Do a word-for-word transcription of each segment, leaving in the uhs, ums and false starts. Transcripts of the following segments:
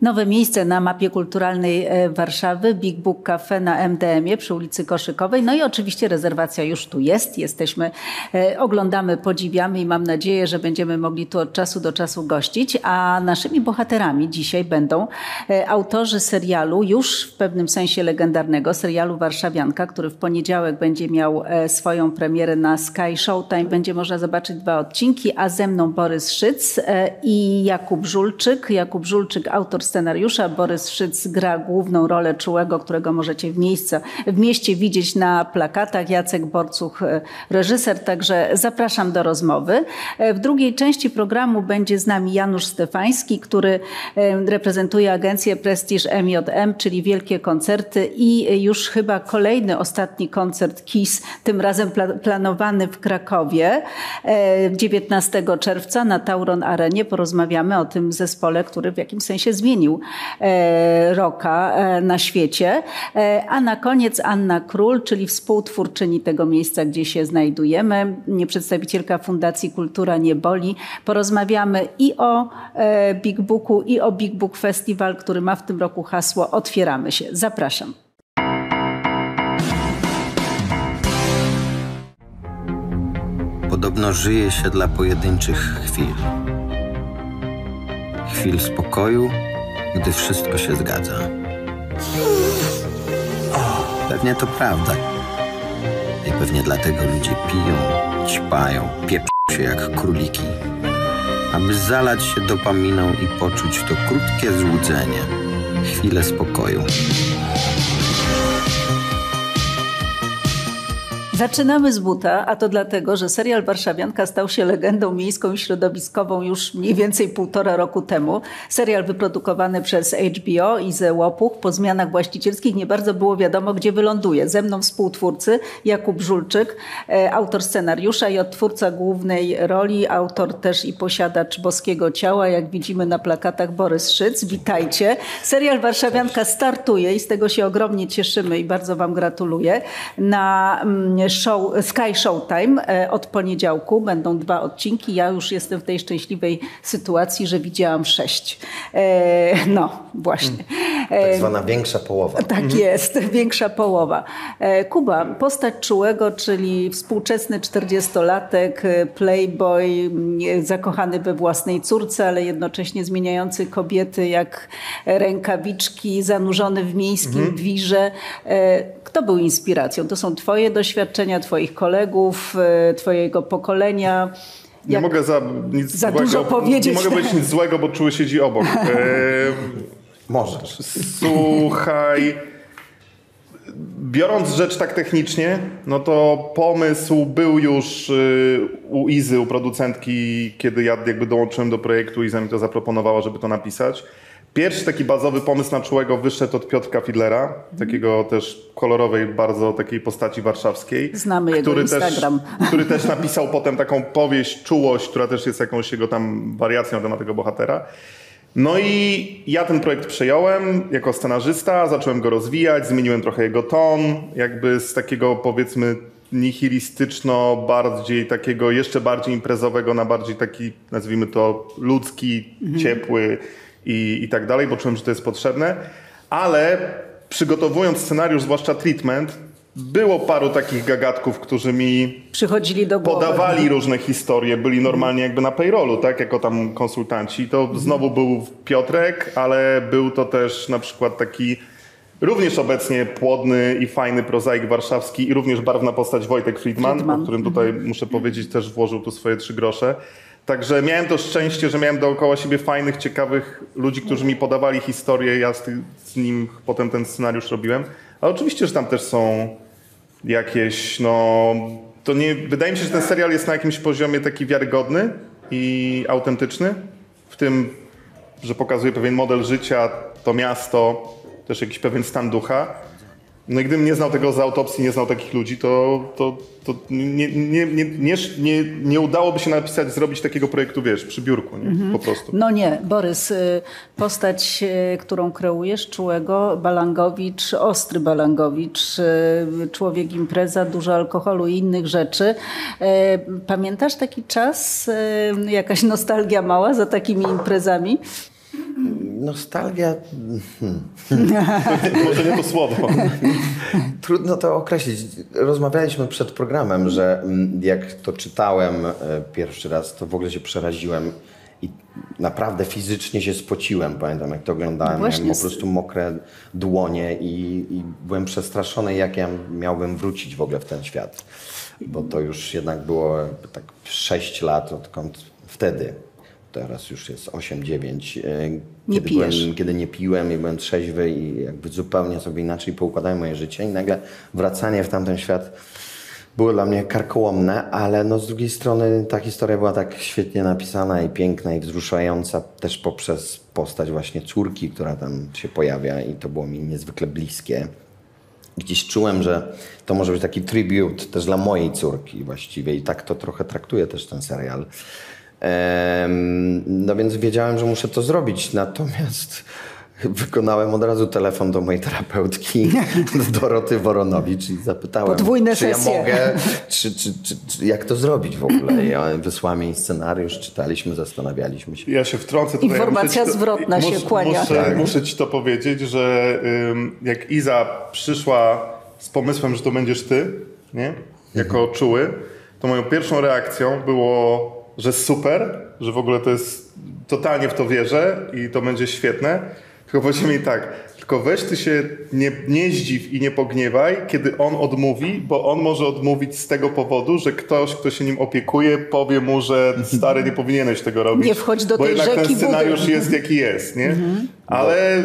Nowe miejsce na mapie kulturalnej Warszawy, Big Book Cafe na M D M ie przy ulicy Koszykowej. No i oczywiście rezerwacja już tu jest. Jesteśmy, oglądamy, podziwiamy i mam nadzieję, że będziemy mogli tu od czasu do czasu gościć. A naszymi bohaterami dzisiaj będą autorzy serialu, już w pewnym sensie legendarnego, serialu Warszawianka, który w poniedziałek będzie miał swoją premierę na Sky Showtime. Będzie można zobaczyć dwa odcinki, a ze mną Borys Szyc i Jakub Żulczyk. Jakub Żulczyk, autor scenariusza, Borys Szyc gra główną rolę Czułego, którego możecie w, miejsce, w mieście widzieć na plakatach. Jacek Borcuch, reżyser, także zapraszam do rozmowy. W drugiej części programu będzie z nami Janusz Stefański, który reprezentuje agencję Prestige M J M, czyli wielkie koncerty i już chyba kolejny, ostatni koncert KIS, tym razem pla planowany w Krakowie dziewiętnastego czerwca na Tauron Arenie. Porozmawiamy o tym zespole, który w jakimś sensie zmienił rocka na świecie. A na koniec Anna Król, czyli współtwórczyni tego miejsca, gdzie się znajdujemy, przedstawicielka Fundacji Kultura Nie Boli. Porozmawiamy i o Big Booku, i o Big Book Festival, który ma w tym roku hasło Otwieramy się. Zapraszam. Podobno żyje się dla pojedynczych chwil. Chwil spokoju, gdy wszystko się zgadza. Pewnie to prawda. I pewnie dlatego ludzie piją, ćpają, pieprzą się jak króliki, aby zalać się dopaminą i poczuć to krótkie złudzenie, chwilę spokoju. Zaczynamy z buta, a to dlatego, że serial Warszawianka stał się legendą miejską i środowiskową już mniej więcej półtora roku temu. Serial wyprodukowany przez H B O i ze Łopuch. Po zmianach właścicielskich nie bardzo było wiadomo, gdzie wyląduje. Ze mną współtwórcy Jakub Żulczyk, autor scenariusza i odtwórca głównej roli, autor też i posiadacz Boskiego Ciała, jak widzimy na plakatach, Borys Szyc. Witajcie. Serial Warszawianka startuje i z tego się ogromnie cieszymy i bardzo wam gratuluję. Na Show, Sky Showtime od poniedziałku będą dwa odcinki. Ja już jestem w tej szczęśliwej sytuacji, że widziałam sześć. E, no właśnie. E, tak zwana większa połowa. Tak mhm. jest, większa połowa. E, Kuba, postać Czułego, czyli współczesny czterdziestolatek, playboy, zakochany we własnej córce, ale jednocześnie zmieniający kobiety jak rękawiczki, zanurzony w miejskim mhm. wirze. E, kto był inspiracją? To są twoje doświadczenia, twoich kolegów, twojego pokolenia. Nie mogę za nic za złego dużo powiedzieć. Nie mogę powiedzieć nic złego, bo Czuły siedzi obok. E, Możesz. Słuchaj, biorąc rzecz tak technicznie, no to pomysł był już u Izy, u producentki, kiedy ja jakby dołączyłem do projektu. Iza mi to zaproponowała, żeby to napisać. Pierwszy taki bazowy pomysł na Czułego wyszedł od Piotrka Fidlera, takiego też kolorowej, bardzo takiej postaci warszawskiej. Znamy jego który Instagram. Też, który też napisał potem taką powieść Czułość, która też jest jakąś jego tam wariacją na temat tego bohatera. No i ja ten projekt przejąłem jako scenarzysta, zacząłem go rozwijać, zmieniłem trochę jego ton, jakby z takiego powiedzmy nihilistyczno, bardziej takiego jeszcze bardziej imprezowego na bardziej taki, nazwijmy to, ludzki, mhm. ciepły i, i tak dalej, bo czułem, że to jest potrzebne. Ale przygotowując scenariusz, zwłaszcza treatment, było paru takich gagatków, którzy mi przychodzili do głowy. Podawali różne historie, byli normalnie jakby na payrollu, tak, jako tam konsultanci. To znowu był Piotrek, ale był to też na przykład taki również obecnie płodny i fajny prozaik warszawski i również barwna postać Wojtek Friedman, Friedman. o którym tutaj mhm. muszę powiedzieć też włożył tu swoje trzy grosze. Także miałem to szczęście, że miałem dookoła siebie fajnych, ciekawych ludzi, którzy mi podawali historię. Ja z, ty, z nim potem ten scenariusz robiłem. Ale oczywiście, że tam też są jakieś, no... To nie, wydaje mi się, że ten serial jest na jakimś poziomie taki wiarygodny i autentyczny. W tym, że pokazuje pewien model życia, to miasto, też jakiś pewien stan ducha. No i gdybym nie znał tego z autopsji, nie znał takich ludzi, to, to, to nie, nie, nie, nie, nie, nie udałoby się napisać, zrobić takiego projektu, wiesz, przy biurku, nie? Mm-hmm. Po prostu. No nie, Borys, postać, którą kreujesz, Czułego, Balangowicz, ostry Balangowicz, człowiek impreza, dużo alkoholu i innych rzeczy. Pamiętasz taki czas, jakaś nostalgia mała za takimi imprezami? nostalgia... Hmm. Może nie to słowo. Trudno to określić. Rozmawialiśmy przed programem, że jak to czytałem pierwszy raz, to w ogóle się przeraziłem i naprawdę fizycznie się spociłem. Pamiętam, jak to oglądałem. No miałem po prostu mokre dłonie i, i byłem przestraszony, jak ja miałbym wrócić w ogóle w ten świat. Bo to już jednak było tak sześć lat, odkąd wtedy. Teraz już jest osiem dziewięć. Nie Kiedy, pijesz. byłem, kiedy nie piłem i byłem trzeźwy i jakby zupełnie sobie inaczej poukładałem moje życie i nagle wracanie w tamten świat było dla mnie karkołomne, ale no z drugiej strony ta historia była tak świetnie napisana i piękna i wzruszająca też poprzez postać właśnie córki, która tam się pojawia i to było mi niezwykle bliskie. Gdzieś czułem, że to może być taki tribute też dla mojej córki właściwie i tak to trochę traktuje też ten serial. No więc wiedziałem, że muszę to zrobić, natomiast wykonałem od razu telefon do mojej terapeutki, do Doroty Woronowicz i zapytałem, Podwójne czy sesje. ja mogę, czy, czy, czy, czy, jak to zrobić w ogóle. I ona wysłała mi scenariusz, czytaliśmy, zastanawialiśmy się. Ja się wtrącę tutaj. Informacja ja muszę ci to, zwrotna się mus, kłania. Muszę, Tak. muszę ci to powiedzieć, że ym, jak Iza przyszła z pomysłem, że to będziesz ty, nie? Jako Mhm. czuły, to moją pierwszą reakcją było, że super, że w ogóle to jest, totalnie w to wierzę i to będzie świetne. Tylko powiedział mi tak, tylko weź ty się nie, nie zdziw i nie pogniewaj, kiedy on odmówi, bo on może odmówić z tego powodu, że ktoś, kto się nim opiekuje, powie mu, że stary, nie powinieneś tego robić. Nie wchodź do bo tej jednak rzeki ten scenariusz budy. jest jaki jest, nie? Ale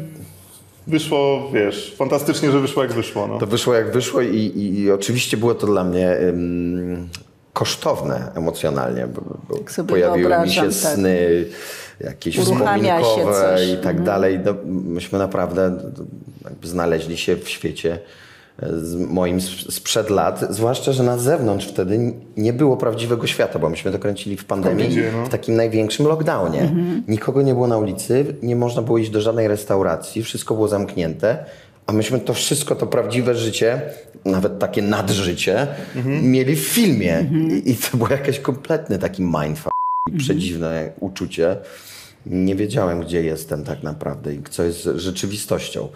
wyszło, wiesz, fantastycznie, że wyszło jak wyszło. No. To wyszło jak wyszło i, i, i oczywiście było to dla mnie ym, kosztowne emocjonalnie, bo, bo Tak sobie pojawiły mi wyobrażam, się tak. sny, jakieś Uruchamia się wspominkowe coś. i tak dalej. No, myśmy naprawdę jakby znaleźli się w świecie z moim sp- sprzed lat, zwłaszcza, że na zewnątrz wtedy nie było prawdziwego świata, bo myśmy to kręcili w pandemii, Covidzie, no. w takim największym lockdownie. Mhm. Nikogo nie było na ulicy, nie można było iść do żadnej restauracji, wszystko było zamknięte, a myśmy to wszystko, to prawdziwe życie, nawet takie nadżycie, mieli w filmie. I, I to był jakiś kompletny taki mindfuck i przedziwne uczucie. Nie wiedziałem, gdzie jestem tak naprawdę i co jest rzeczywistością.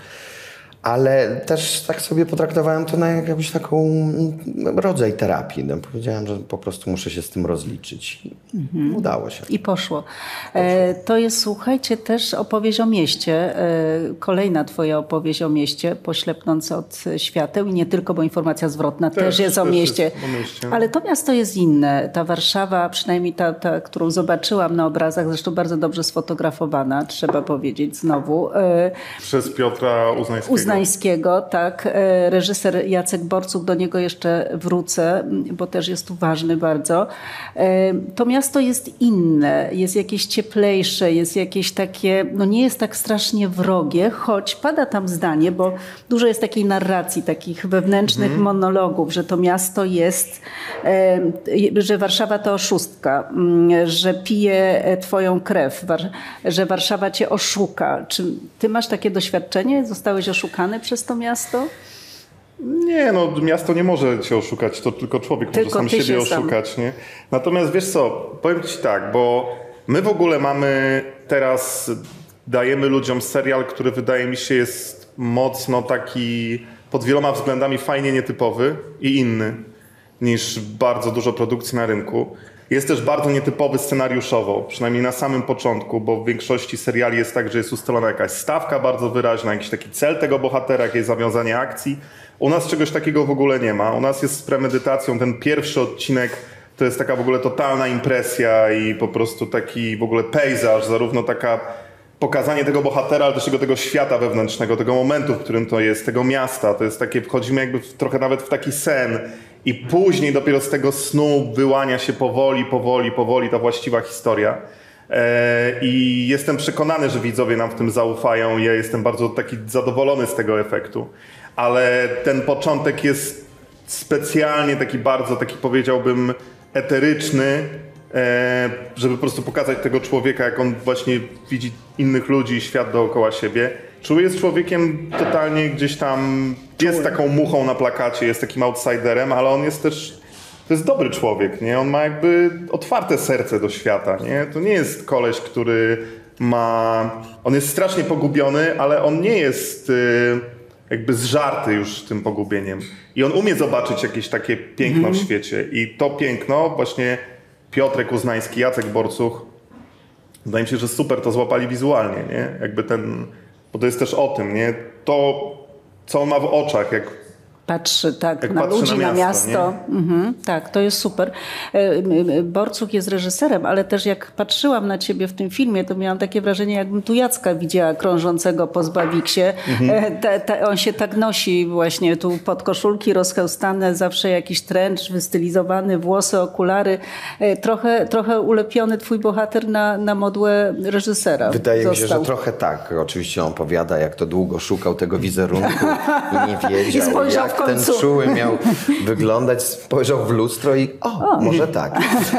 Ale też tak sobie potraktowałem to na jakąś taką mm, rodzaj terapii. No, powiedziałem, że po prostu muszę się z tym rozliczyć. I udało się. I poszło. E, to jest, słuchajcie, też opowieść o mieście. E, kolejna twoja opowieść o mieście, poślepnące od świateł i nie tylko, bo informacja zwrotna też, Też, jest o też mieście. jest o mieście. Ale to miasto jest inne. Ta Warszawa, przynajmniej ta, ta, którą zobaczyłam na obrazach, zresztą bardzo dobrze sfotografowana, trzeba powiedzieć znowu. E, Przez Piotra Uznańskiego. Uznańskiego, tak. E, Reżyser Jacek Borcuk, do niego jeszcze wrócę, bo też jest tu ważny bardzo. E, To miasto jest inne, jest jakieś cieplejsze, jest jakieś takie, no nie jest tak strasznie wrogie, choć pada tam zdanie, bo dużo jest takiej narracji, takich wewnętrznych Mhm. monologów, że to miasto jest, e, że Warszawa to oszustka, mm, że pije e, twoją krew, war, że Warszawa cię oszuka. Czy ty masz takie doświadczenie? Zostałeś oszukany przez to miasto? Nie, no miasto nie może cię oszukać, to tylko człowiek Tylko może sam ty siebie się sam. oszukać, nie? Natomiast wiesz co, powiem ci tak, bo my w ogóle mamy teraz, dajemy ludziom serial, który wydaje mi się jest mocno taki pod wieloma względami fajnie nietypowy i inny niż bardzo dużo produkcji na rynku. Jest też bardzo nietypowy scenariuszowo, przynajmniej na samym początku, bo w większości seriali jest tak, że jest ustalona jakaś stawka bardzo wyraźna, jakiś taki cel tego bohatera, jakieś zawiązanie akcji. U nas czegoś takiego w ogóle nie ma. U nas jest z premedytacją ten pierwszy odcinek, to jest taka w ogóle totalna impresja i po prostu taki w ogóle pejzaż, zarówno taka pokazanie tego bohatera, ale też tego, tego świata wewnętrznego, tego momentu, w którym to jest, tego miasta. To jest takie, wchodzimy jakby w, trochę nawet w taki sen i później dopiero z tego snu wyłania się powoli, powoli, powoli ta właściwa historia. E, I jestem przekonany, że widzowie nam w tym zaufają. Ja jestem bardzo taki zadowolony z tego efektu. Ale ten początek jest specjalnie taki bardzo, taki powiedziałbym eteryczny, e, żeby po prostu pokazać tego człowieka, jak on właśnie widzi innych ludzi i świat dookoła siebie. Czuły jest człowiekiem totalnie gdzieś tam, jest taką muchą na plakacie, jest takim outsiderem, ale on jest też, to jest dobry człowiek, nie? On ma jakby otwarte serce do świata, nie? To nie jest koleś, który ma... On jest strasznie pogubiony, ale on nie jest y, jakby zżarty już tym pogubieniem. I on umie zobaczyć jakieś takie piękno mm. w świecie. I to piękno właśnie Piotrek Uznański, Jacek Borcuch, wydaje mi się, że super to złapali wizualnie, nie? Jakby ten... Bo to jest też o tym, nie? To, co on ma w oczach, jak Patrzy tak Jak na patrzy ludzi, na na miasto, miasto. Mhm, tak, to jest super. Borcuch jest reżyserem, ale też jak patrzyłam na ciebie w tym filmie, to miałam takie wrażenie, jakbym tu Jacka widziała krążącego po Zbawiksie. Mhm. Te, te, on się tak nosi właśnie tu pod koszulki rozchełstane, zawsze jakiś trencz wystylizowany, włosy, okulary. Trochę, trochę ulepiony twój bohater na, na modłę reżysera. Wydaje został. mi się, że trochę tak. Oczywiście on opowiada, jak to długo szukał tego wizerunku i nie wiedział, I jak ten czuły miał wyglądać. Spojrzał w lustro i o, o. może tak.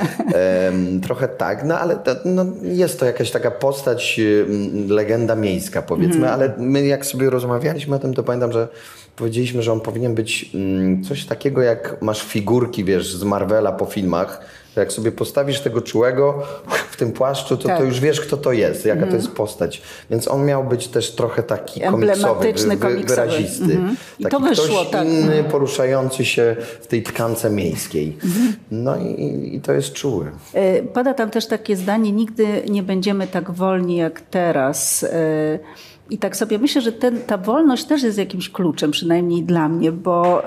Um, trochę tak, no ale to, no, jest to jakaś taka postać, um, legenda miejska powiedzmy, mm. ale my jak sobie rozmawialiśmy o tym, to pamiętam, że powiedzieliśmy, że on powinien być um, coś takiego, jak masz figurki, wiesz, z Marvela po filmach. Jak sobie postawisz tego czułego w tym płaszczu, to, tak. to już wiesz, kto to jest, jaka mm. to jest postać. Więc on miał być też trochę taki komiksowy, wy, wy, wyrazisty. Mm-hmm. I taki to wyszło, ktoś tak. inny, poruszający się w tej tkance miejskiej. Mm-hmm. No i, i to jest czuły. Pada tam też takie zdanie, nigdy nie będziemy tak wolni jak teraz. I tak sobie myślę, że ten, ta wolność też jest jakimś kluczem, przynajmniej dla mnie, bo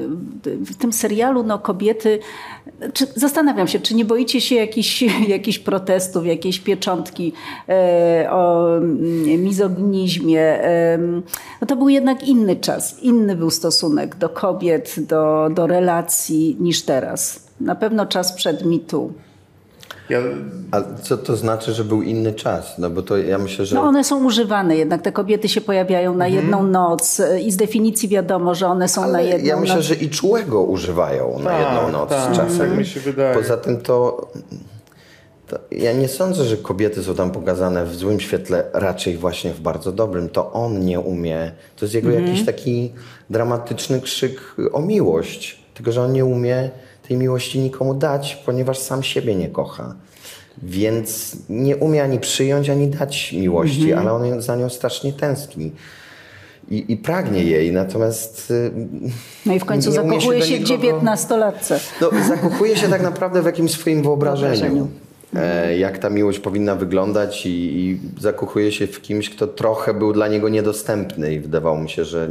w tym serialu no, kobiety... Czy, zastanawiam się, czy nie boicie się jakichś, jakichś protestów, jakiejś pieczątki e, o mizoginizmie. E, no to był jednak inny czas, inny był stosunek do kobiet, do, do relacji niż teraz. Na pewno czas przed Me Too. Ja... A co to znaczy, że był inny czas? No bo to ja myślę, że... No one są używane jednak, te kobiety się pojawiają na jedną mhm. noc i z definicji wiadomo, że one są Ale na jedną noc. Ja myślę, noc. że i czułego używają na jedną tak, noc tak, czasem. Tak mi się wydaje. Poza tym to, to... Ja nie sądzę, że kobiety są tam pokazane w złym świetle, raczej właśnie w bardzo dobrym. To on nie umie. To jest jego mhm. jakiś taki dramatyczny krzyk o miłość. Tylko że on nie umie tej miłości nikomu dać, ponieważ sam siebie nie kocha. Więc nie umie ani przyjąć, ani dać miłości, mm-hmm. ale on za nią strasznie tęskni. I, i pragnie jej, natomiast... No i w końcu zakochuje się, się w dziewiętnastolatce. No, zakochuje się tak naprawdę w jakimś swoim wyobrażeniu. wyobrażeniu. E, jak ta miłość powinna wyglądać i, i zakochuje się w kimś, kto trochę był dla niego niedostępny i wydawało mi się, że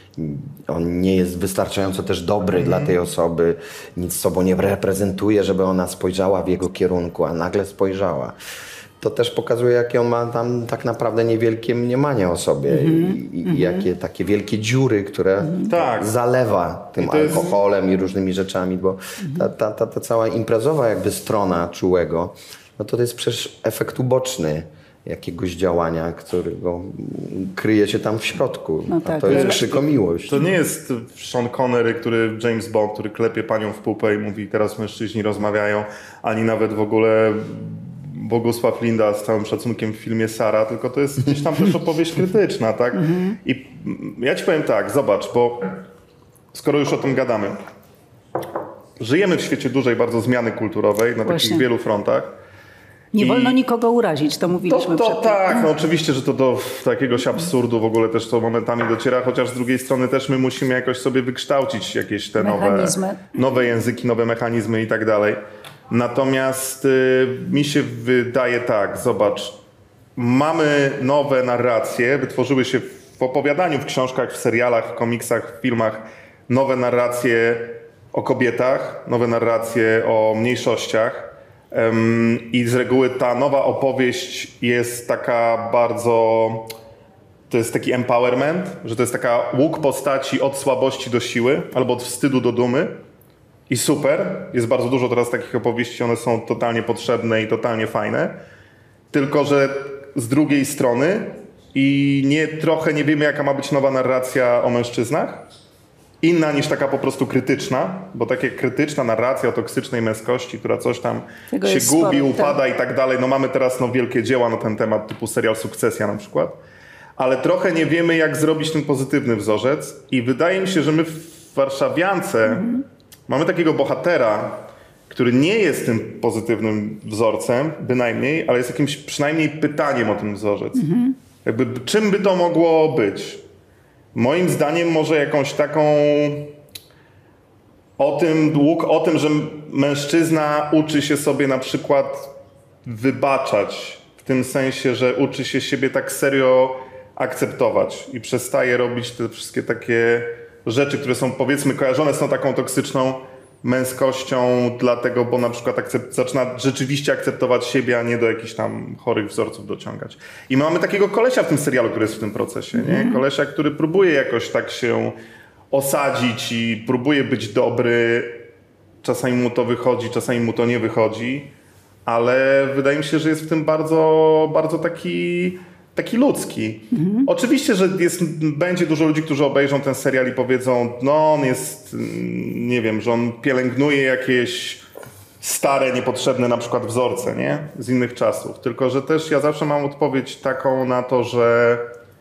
on nie jest wystarczająco też dobry mm. dla tej osoby, nic sobą nie reprezentuje, żeby ona spojrzała w jego kierunku, a nagle spojrzała. To też pokazuje, jakie on ma tam tak naprawdę niewielkie mniemanie o sobie mm-hmm. i, i mm-hmm. jakie takie wielkie dziury, które mm-hmm. tak. zalewa tym I alkoholem jest... i różnymi rzeczami, bo mm-hmm. ta, ta, ta, ta cała imprezowa jakby strona czułego, no to, to jest przecież efekt uboczny jakiegoś działania, którego kryje się tam w środku. No tak, a to jest krzyk o miłość. To nie jest Sean Connery, który James Bond, który klepie panią w pupę i mówi, teraz mężczyźni rozmawiają, ani nawet w ogóle Bogusław Linda z całym szacunkiem w filmie Sara, tylko to jest gdzieś tam też opowieść krytyczna, tak? I ja ci powiem tak, zobacz, bo skoro już o tym gadamy, żyjemy w świecie dużej bardzo zmiany kulturowej na Właśnie. takich wielu frontach. Nie I wolno nikogo urazić, to mówiliśmy to, to przed Tak, no oczywiście, że to do jakiegoś absurdu w ogóle też to momentami dociera, chociaż z drugiej strony też my musimy jakoś sobie wykształcić jakieś te nowe, nowe języki, nowe mechanizmy i tak dalej. Natomiast y, mi się wydaje tak, zobacz, mamy nowe narracje, wytworzyły się w opowiadaniu, w książkach, w serialach, w komiksach, w filmach nowe narracje o kobietach, nowe narracje o mniejszościach. I z reguły ta nowa opowieść jest taka bardzo, to jest taki empowerment, że to jest taka łuk postaci od słabości do siły albo od wstydu do dumy i super, jest bardzo dużo teraz takich opowieści, one są totalnie potrzebne i totalnie fajne, tylko że z drugiej strony i nie, trochę nie wiemy, jaka ma być nowa narracja o mężczyznach, inna niż taka po prostu krytyczna, bo taka krytyczna narracja o toksycznej męskości, która coś tam Tego się gubi, sporo, upada tak. i tak dalej. No mamy teraz no, wielkie dzieła na ten temat, typu serial Sukcesja na przykład, ale trochę nie wiemy, jak zrobić ten pozytywny wzorzec i wydaje mi się, że my w Warszawiance mm-hmm. mamy takiego bohatera, który nie jest tym pozytywnym wzorcem, bynajmniej, ale jest jakimś przynajmniej pytaniem o ten wzorzec. Mhm. Jakby, czym by to mogło być? Moim zdaniem może jakąś taką o tym, o tym, że mężczyzna uczy się sobie na przykład wybaczać, w tym sensie, że uczy się siebie tak serio akceptować i przestaje robić te wszystkie takie rzeczy, które są powiedzmy kojarzone z tą taką toksyczną męskością, dlatego, bo na przykład akcept, zaczyna rzeczywiście akceptować siebie, a nie do jakichś tam chorych wzorców dociągać. I my mamy takiego kolesia w tym serialu, który jest w tym procesie, nie? Kolesia, który próbuje jakoś tak się osadzić i próbuje być dobry. Czasami mu to wychodzi, czasami mu to nie wychodzi, ale wydaje mi się, że jest w tym bardzo, bardzo taki, taki ludzki. Mhm. Oczywiście, że jest, będzie dużo ludzi, którzy obejrzą ten serial i powiedzą, no on jest, nie wiem, że on pielęgnuje jakieś stare, niepotrzebne na przykład wzorce, nie? Z innych czasów. Tylko, że też ja zawsze mam odpowiedź taką na to, że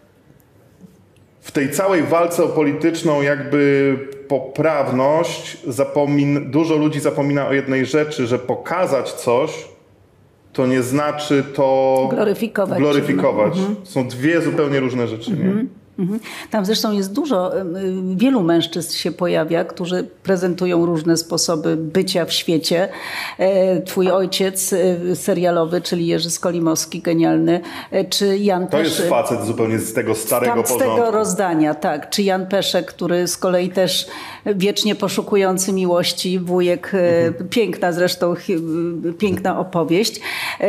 w tej całej walce o polityczną jakby poprawność zapomin- dużo ludzi zapomina o jednej rzeczy, że pokazać coś to nie znaczy to gloryfikować. gloryfikować. Mhm. Są dwie zupełnie różne rzeczy. Mhm. Nie? Tam zresztą jest dużo, wielu mężczyzn się pojawia, którzy prezentują różne sposoby bycia w świecie. Twój ojciec serialowy, czyli Jerzy Skolimowski, genialny, czy Jan To Peszek. jest facet zupełnie z tego starego tam, porządku. Z tego rozdania, tak. Czy Jan Peszek, który z kolei też wiecznie poszukujący miłości, wujek, mhm. piękna zresztą, piękna opowieść.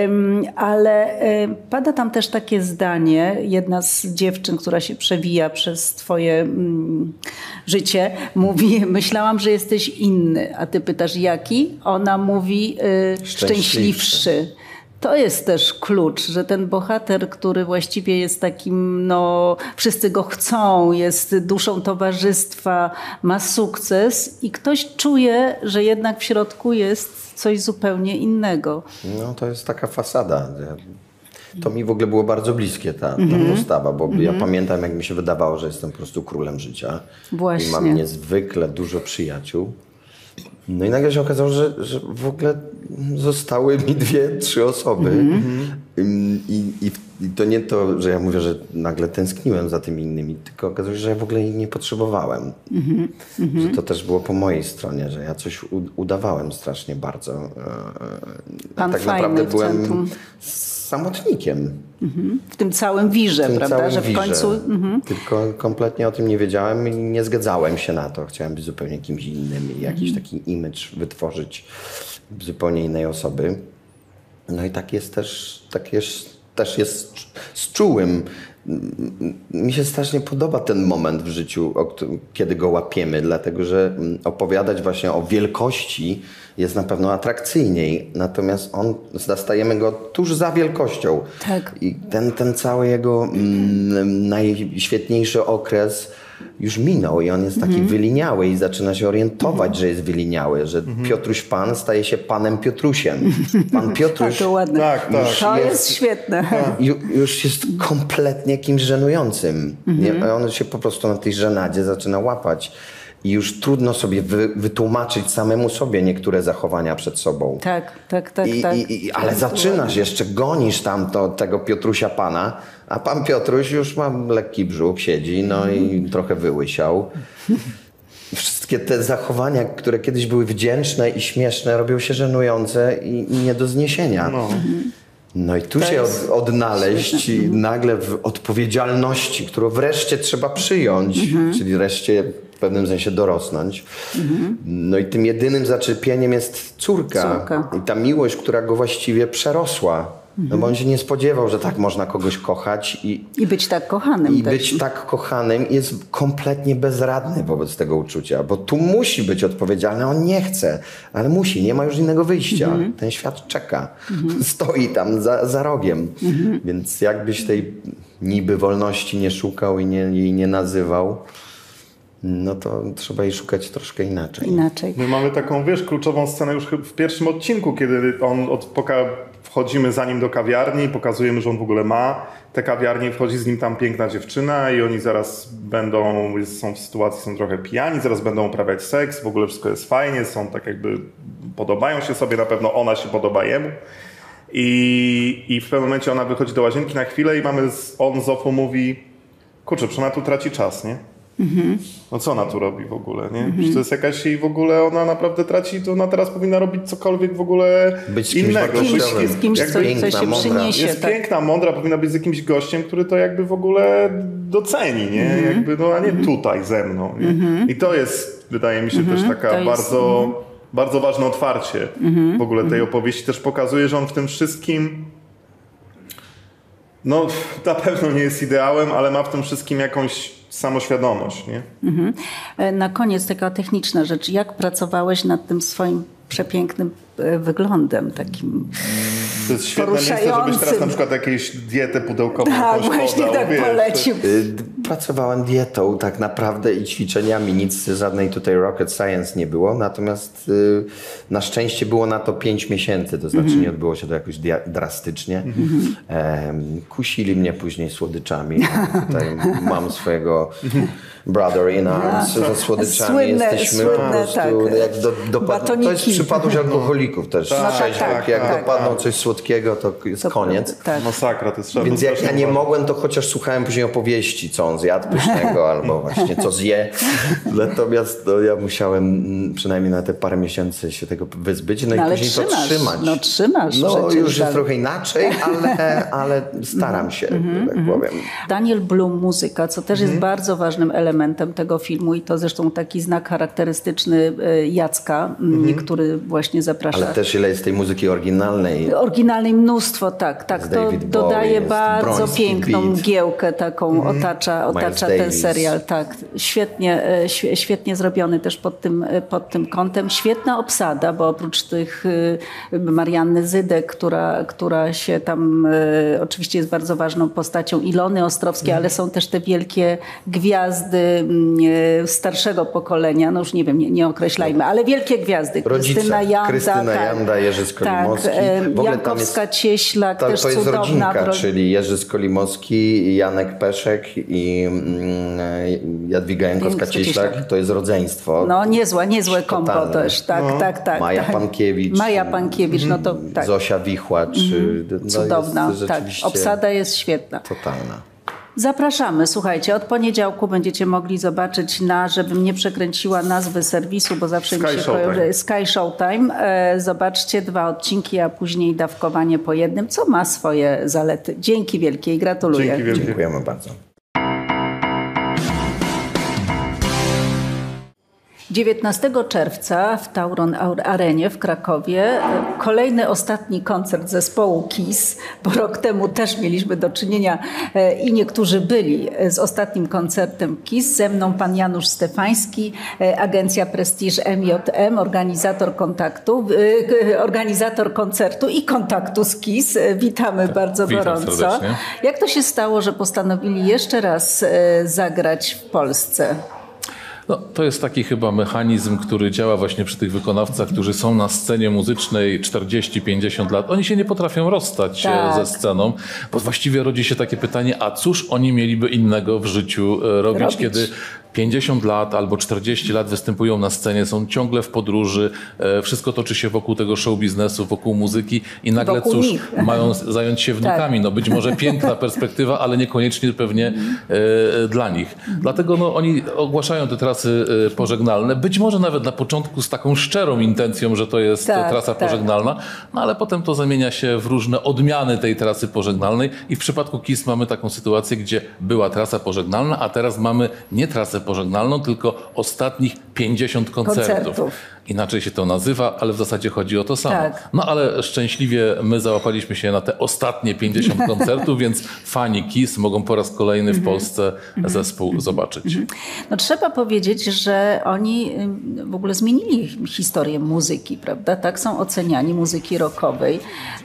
Ale pada tam też takie zdanie, jedna z dziewczyn, która się przewija przez twoje mm, życie, mówi, myślałam, że jesteś inny, a ty pytasz jaki? Ona mówi y, szczęśliwszy. szczęśliwszy. To jest też klucz, że ten bohater, który właściwie jest takim, no wszyscy go chcą, jest duszą towarzystwa, ma sukces i ktoś czuje, że jednak w środku jest coś zupełnie innego. No to jest taka fasada. To mi w ogóle było bardzo bliskie ta, ta mm-hmm. postawa, bo mm-hmm. ja pamiętam, jak mi się wydawało, że jestem po prostu królem życia. Właśnie. I mam niezwykle dużo przyjaciół. No i nagle się okazało, że, że w ogóle zostały mi dwie, trzy osoby. Mm-hmm. I, i, I to nie to, że ja mówię, że nagle tęskniłem za tymi innymi, tylko okazało się, że ja w ogóle ich nie potrzebowałem. Mm-hmm. Że to też było po mojej stronie, że ja coś u, udawałem strasznie bardzo. Pan tak fajny naprawdę w byłem centrum. samotnikiem. Mhm. W tym całym wirze, w tym prawda? Całym że w wirze. końcu. Mhm. Tylko kompletnie o tym nie wiedziałem i nie zgadzałem się na to. Chciałem być zupełnie kimś innym i jakiś mhm. taki image wytworzyć zupełnie innej osoby. No i tak jest też, tak jest, też jest z czułym. Mi się strasznie podoba ten moment w życiu, kiedy go łapiemy, dlatego że opowiadać właśnie o wielkości jest na pewno atrakcyjniej, natomiast on, zastajemy go tuż za wielkością. Tak. I ten, ten cały jego mm, najświetniejszy okres już minął i on jest taki mm. wyliniały i zaczyna się orientować, mm. że jest wyliniały, że mm. Piotruś Pan staje się Panem Piotrusiem. Pan Piotruś to ładne. Tak, tak. To jest, jest świetne. Ju, już jest kompletnie kimś żenującym. Mm. Nie? On się po prostu na tej żenadzie zaczyna łapać. I już trudno sobie wy, wytłumaczyć samemu sobie niektóre zachowania przed sobą. Tak, tak, tak. I, tak. i, i, ale zaczynasz, jeszcze gonisz tam to, tego Piotrusia Pana, a pan Piotruś już ma lekki brzuch, siedzi, no i trochę wyłysiał. Wszystkie te zachowania, które kiedyś były wdzięczne i śmieszne, robią się żenujące i, i nie do zniesienia. No. No i tu to się od, odnaleźć i nagle w odpowiedzialności, którą wreszcie trzeba przyjąć, mhm. czyli wreszcie w pewnym sensie dorosnąć. Mhm. No i tym jedynym zaczepieniem jest córka. córka. I ta miłość, która go właściwie przerosła. Mhm. No bo on się nie spodziewał, że tak można kogoś kochać. I, I być tak kochanym. I też. być tak kochanym jest kompletnie bezradny wobec tego uczucia. Bo tu musi być odpowiedzialny, on nie chce, ale musi, nie ma już innego wyjścia. Mhm. Ten świat czeka. Mhm. Stoi tam za, za rogiem. Mhm. Więc jakbyś tej niby wolności nie szukał i nie, jej nie nazywał, no to trzeba jej szukać troszkę inaczej. Inaczej. My mamy taką, wiesz, kluczową scenę już w pierwszym odcinku, kiedy on od, poka, wchodzimy za nim do kawiarni i pokazujemy, że on w ogóle ma tę kawiarnię, wchodzi z nim tam piękna dziewczyna i oni zaraz będą, są w sytuacji, są trochę pijani, zaraz będą uprawiać seks, w ogóle wszystko jest fajnie, są tak jakby podobają się sobie, na pewno ona się podoba jemu. I, i w pewnym momencie ona wychodzi do łazienki na chwilę i mamy, z, on z Zofu mówi, kurczę, przecież ona tu traci czas, nie? Mm-hmm. No co ona tu robi w ogóle, nie? Mm-hmm. To jest jakaś jej w ogóle, ona naprawdę traci, to ona teraz powinna robić cokolwiek w ogóle być innego. Być z kimś, co, co się przyniesie. Jest tak. piękna, mądra, powinna być z jakimś gościem, który to jakby w ogóle doceni, nie? Mm-hmm. Jakby, no a nie mm-hmm. tutaj ze mną. Nie? Mm-hmm. I to jest, wydaje mi się, mm-hmm. też taka to bardzo, jest, mm-hmm. bardzo ważne otwarcie mm-hmm. w ogóle tej opowieści. Też pokazuje, że on w tym wszystkim no na pewno nie jest ideałem, ale ma w tym wszystkim jakąś samoświadomość, nie? Mhm. Na koniec taka techniczna rzecz. Jak pracowałeś nad tym swoim przepięknym wyglądem takim To jest świetne miejsce, żebyś teraz na przykład jakieś dietę pudełkową tak, właśnie podał, tak wiesz, polecił. Pracowałem dietą tak naprawdę i ćwiczeniami. Nic żadnej tutaj rocket science nie było. Natomiast y, na szczęście było na to pięć miesięcy. To znaczy mm-hmm. nie odbyło się to jakoś dia- drastycznie. Mm-hmm. E, kusili mnie później słodyczami. Tutaj mam swojego brother in arms ze słodyczami. Słynne, Jesteśmy słynne, po prostu tak. jak do, dopadną. To jest przypadłość alkoholików też. No, tak, tak, jak tak, dopadną tak. coś słodkiego, to jest to koniec. Tak. Masakra, to jest trzeba. Więc jak ja nie mogłem, to chociaż słuchałem później opowieści, co on zjadł pysznego, albo właśnie co zje. Natomiast no, ja musiałem przynajmniej na te parę miesięcy się tego wyzbyć, no, no i później trzymasz, to trzymać. No trzymasz. No już jest trochę inaczej, ale, ale staram się, mm-hmm, tak mm-hmm. powiem. Daniel Blum, muzyka, co też jest mm-hmm. bardzo ważnym elementem tego filmu i to zresztą taki znak charakterystyczny Jacka, mm-hmm. który właśnie zaprasza. Ale też ile jest tej muzyki oryginalnej. Oryginalnej mnóstwo, tak. tak. To dodaje bardzo piękną beat. mgiełkę taką, mm-hmm. otacza, otacza ten Davis. serial. Tak. Świetnie, świetnie zrobiony też pod tym, pod tym kątem. Świetna obsada, bo oprócz tych Marianny Zydek, która, która się tam oczywiście jest bardzo ważną postacią, Ilony Ostrowskiej, mm-hmm. ale są też te wielkie gwiazdy starszego pokolenia, no już nie wiem, nie, nie określajmy, ale wielkie gwiazdy. Rodzice, Krystyna Janda, Krystyna tak, Janda Jerzy Skolimowski. Tak, Jankowska Cieślak, to, też to jest cudowna. rodzinka, Ro... czyli Jerzy Skolimowski, Janek Peszek i mm, Jadwiga Jankowska-Cieślak. To jest rodzeństwo. No niezłe, niezłe kombo totalne. też, tak, no. tak, tak. Maja tak. Pankiewicz. Maja Pankiewicz, no to tak. Zosia Wichłacz. Mm-hmm. No cudowna, tak. Obsada jest świetna. Totalna. Zapraszamy, słuchajcie, od poniedziałku będziecie mogli zobaczyć na, żebym nie przekręciła nazwy serwisu, bo zawsze Sky mi się kojarzy, Sky Showtime. E, zobaczcie dwa odcinki, a później dawkowanie po jednym, co ma swoje zalety. Dzięki wielkie i gratuluję. Dzięki wielkie. Dziękujemy bardzo. dziewiętnastego czerwca w Tauron Arenie w Krakowie kolejny, ostatni koncert zespołu KISS, bo rok temu też mieliśmy do czynienia i niektórzy byli z ostatnim koncertem KISS. Ze mną pan Janusz Stefański, agencja Prestige M J M, organizator kontaktu, organizator koncertu i kontaktu z KISS. Witamy tak, bardzo gorąco. Serdecznie. Jak to się stało, że postanowili jeszcze raz zagrać w Polsce? No, to jest taki chyba mechanizm, który działa właśnie przy tych wykonawcach, którzy są na scenie muzycznej czterdzieści pięćdziesiąt lat. Oni się nie potrafią rozstać tak. ze sceną, bo właściwie rodzi się takie pytanie, a cóż oni mieliby innego w życiu robić, robić. kiedy pięćdziesiąt lat albo czterdzieści lat występują na scenie, są ciągle w podróży, wszystko toczy się wokół tego show biznesu, wokół muzyki i nagle wokół cóż, nich. mają zająć się wnikami. Tak. No być może piękna perspektywa, ale niekoniecznie pewnie e, dla nich. Dlatego no, oni ogłaszają te trasy e, pożegnalne, być może nawet na początku z taką szczerą intencją, że to jest tak, trasa tak. pożegnalna, no ale potem to zamienia się w różne odmiany tej trasy pożegnalnej i w przypadku KISS mamy taką sytuację, gdzie była trasa pożegnalna, a teraz mamy nie trasę pożegnalną, tylko ostatnich pięćdziesiąt koncertów. koncertów. Inaczej się to nazywa, ale w zasadzie chodzi o to samo. Tak. No ale szczęśliwie my załapaliśmy się na te ostatnie pięćdziesiąt koncertów, więc fani KISS mogą po raz kolejny w Polsce zespół zobaczyć. No trzeba powiedzieć, że oni w ogóle zmienili historię muzyki, prawda? Tak są oceniani, muzyki rockowej,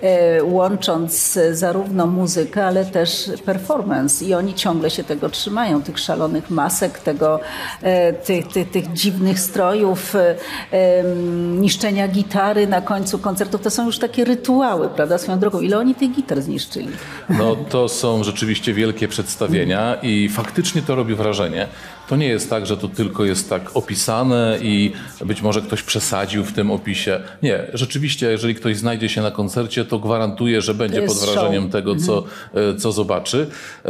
łącząc zarówno muzykę, ale też performance i oni ciągle się tego trzymają, tych szalonych masek, tego, tych, tych, tych dziwnych strojów, niszczenia gitary na końcu koncertów. To są już takie rytuały, prawda? Swoją drogą. Ile oni tych gitar zniszczyli? No to są rzeczywiście wielkie przedstawienia i faktycznie to robi wrażenie. To nie jest tak, że to tylko jest tak opisane i być może ktoś przesadził w tym opisie. Nie, rzeczywiście, jeżeli ktoś znajdzie się na koncercie, to gwarantuję, że będzie pod wrażeniem show. tego, co, mhm. co zobaczy.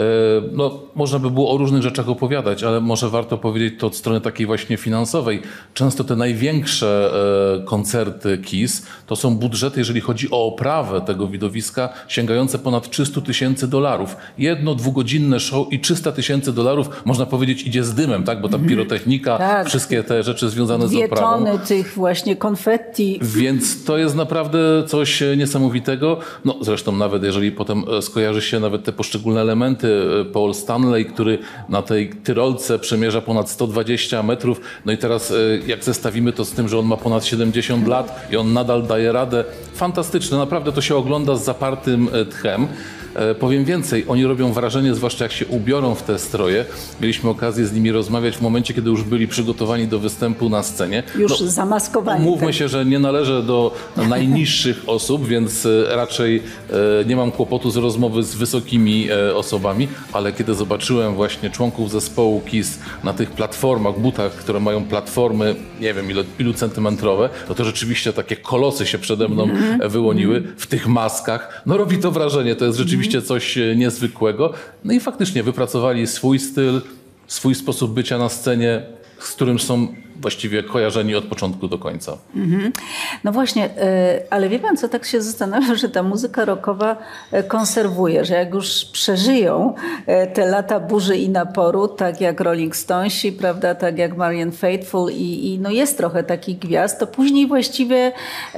No, można by było o różnych rzeczach opowiadać, ale może warto powiedzieć to od strony takiej właśnie finansowej. Często te największe koncerty KISS to są budżety, jeżeli chodzi o oprawę tego widowiska, sięgające ponad trzysta tysięcy dolarów. Jedno, dwugodzinne show i trzysta tysięcy dolarów, można powiedzieć, idzie z dymem, tak? Bo ta pirotechnika, tak. wszystkie te rzeczy związane Dwie z oprawą. Dwie tony tych właśnie konfetti. Więc to jest naprawdę coś niesamowitego. No zresztą nawet jeżeli potem skojarzy się nawet te poszczególne elementy, Paul Stanley, który na tej tyrolce przemierza ponad sto dwadzieścia metrów. No i teraz jak zestawimy to z tym, że on ma ponad siedemdziesiąt lat i on nadal daje radę. Fantastyczne, naprawdę to się ogląda z zapartym tchem. Powiem więcej, oni robią wrażenie, zwłaszcza jak się ubiorą w te stroje. Mieliśmy okazję z nimi rozmawiać w momencie, kiedy już byli przygotowani do występu na scenie. Już no, zamaskowani. Mówmy tak. się, że nie należę do najniższych osób, więc raczej nie mam kłopotu z rozmowy z wysokimi osobami, ale kiedy zobaczyłem właśnie członków zespołu KISS na tych platformach, butach, które mają platformy, nie wiem ilu, ilu centymetrowe, no to rzeczywiście takie kolosy się przede mną mm-hmm. wyłoniły w tych maskach. No robi to wrażenie, to jest rzeczywiście coś niezwykłego. No i faktycznie wypracowali swój styl, swój sposób bycia na scenie, z którym są właściwie kojarzeni od początku do końca. Mm-hmm. No właśnie, ale wie pan co, tak się zastanawiam, że ta muzyka rockowa konserwuje, że jak już przeżyją te lata burzy i naporu, tak jak Rolling Stonesi, prawda, tak jak Marianne Faithfull i, i no jest trochę takich gwiazd, to później właściwie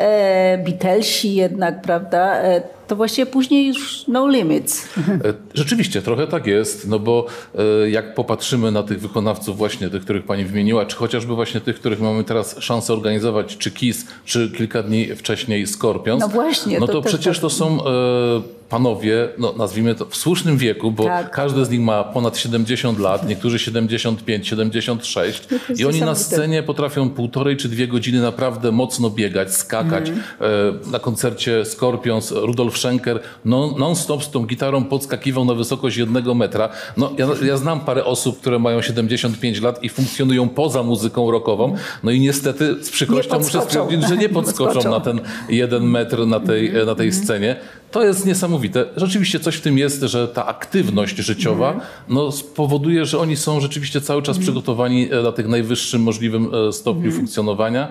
e, Beatlesi jednak, prawda, e, to właściwie później już no limits. Rzeczywiście, trochę tak jest, no bo jak popatrzymy na tych wykonawców właśnie, tych, których pani wymieniła, czy chociażby właśnie tych, których mamy teraz szansę organizować, czy KISS, czy kilka dni wcześniej Scorpions, no, właśnie, no to, to przecież tak. to są e, panowie, no nazwijmy to w słusznym wieku, bo tak. każdy z nich ma ponad siedemdziesiąt lat, niektórzy siedemdziesiąt pięć, siedemdziesiąt sześć i oni na scenie potrafią półtorej czy dwie godziny naprawdę mocno biegać, skakać. Mm. E, na koncercie Scorpions Rudolf Schenker non-stop z tą gitarą podskakiwał na wysokość jednego metra. No, ja, ja znam parę osób, które mają siedemdziesiąt pięć lat i funkcjonują poza muzyką rockową. No i niestety z przykrością muszę stwierdzić, że nie podskoczą, podskoczą na ten jeden metr na tej, mm-hmm. na tej scenie. To jest niesamowite. Rzeczywiście coś w tym jest, że ta aktywność życiowa mm. no, spowoduje, że oni są rzeczywiście cały czas mm. przygotowani na tych najwyższym możliwym stopniu mm. funkcjonowania.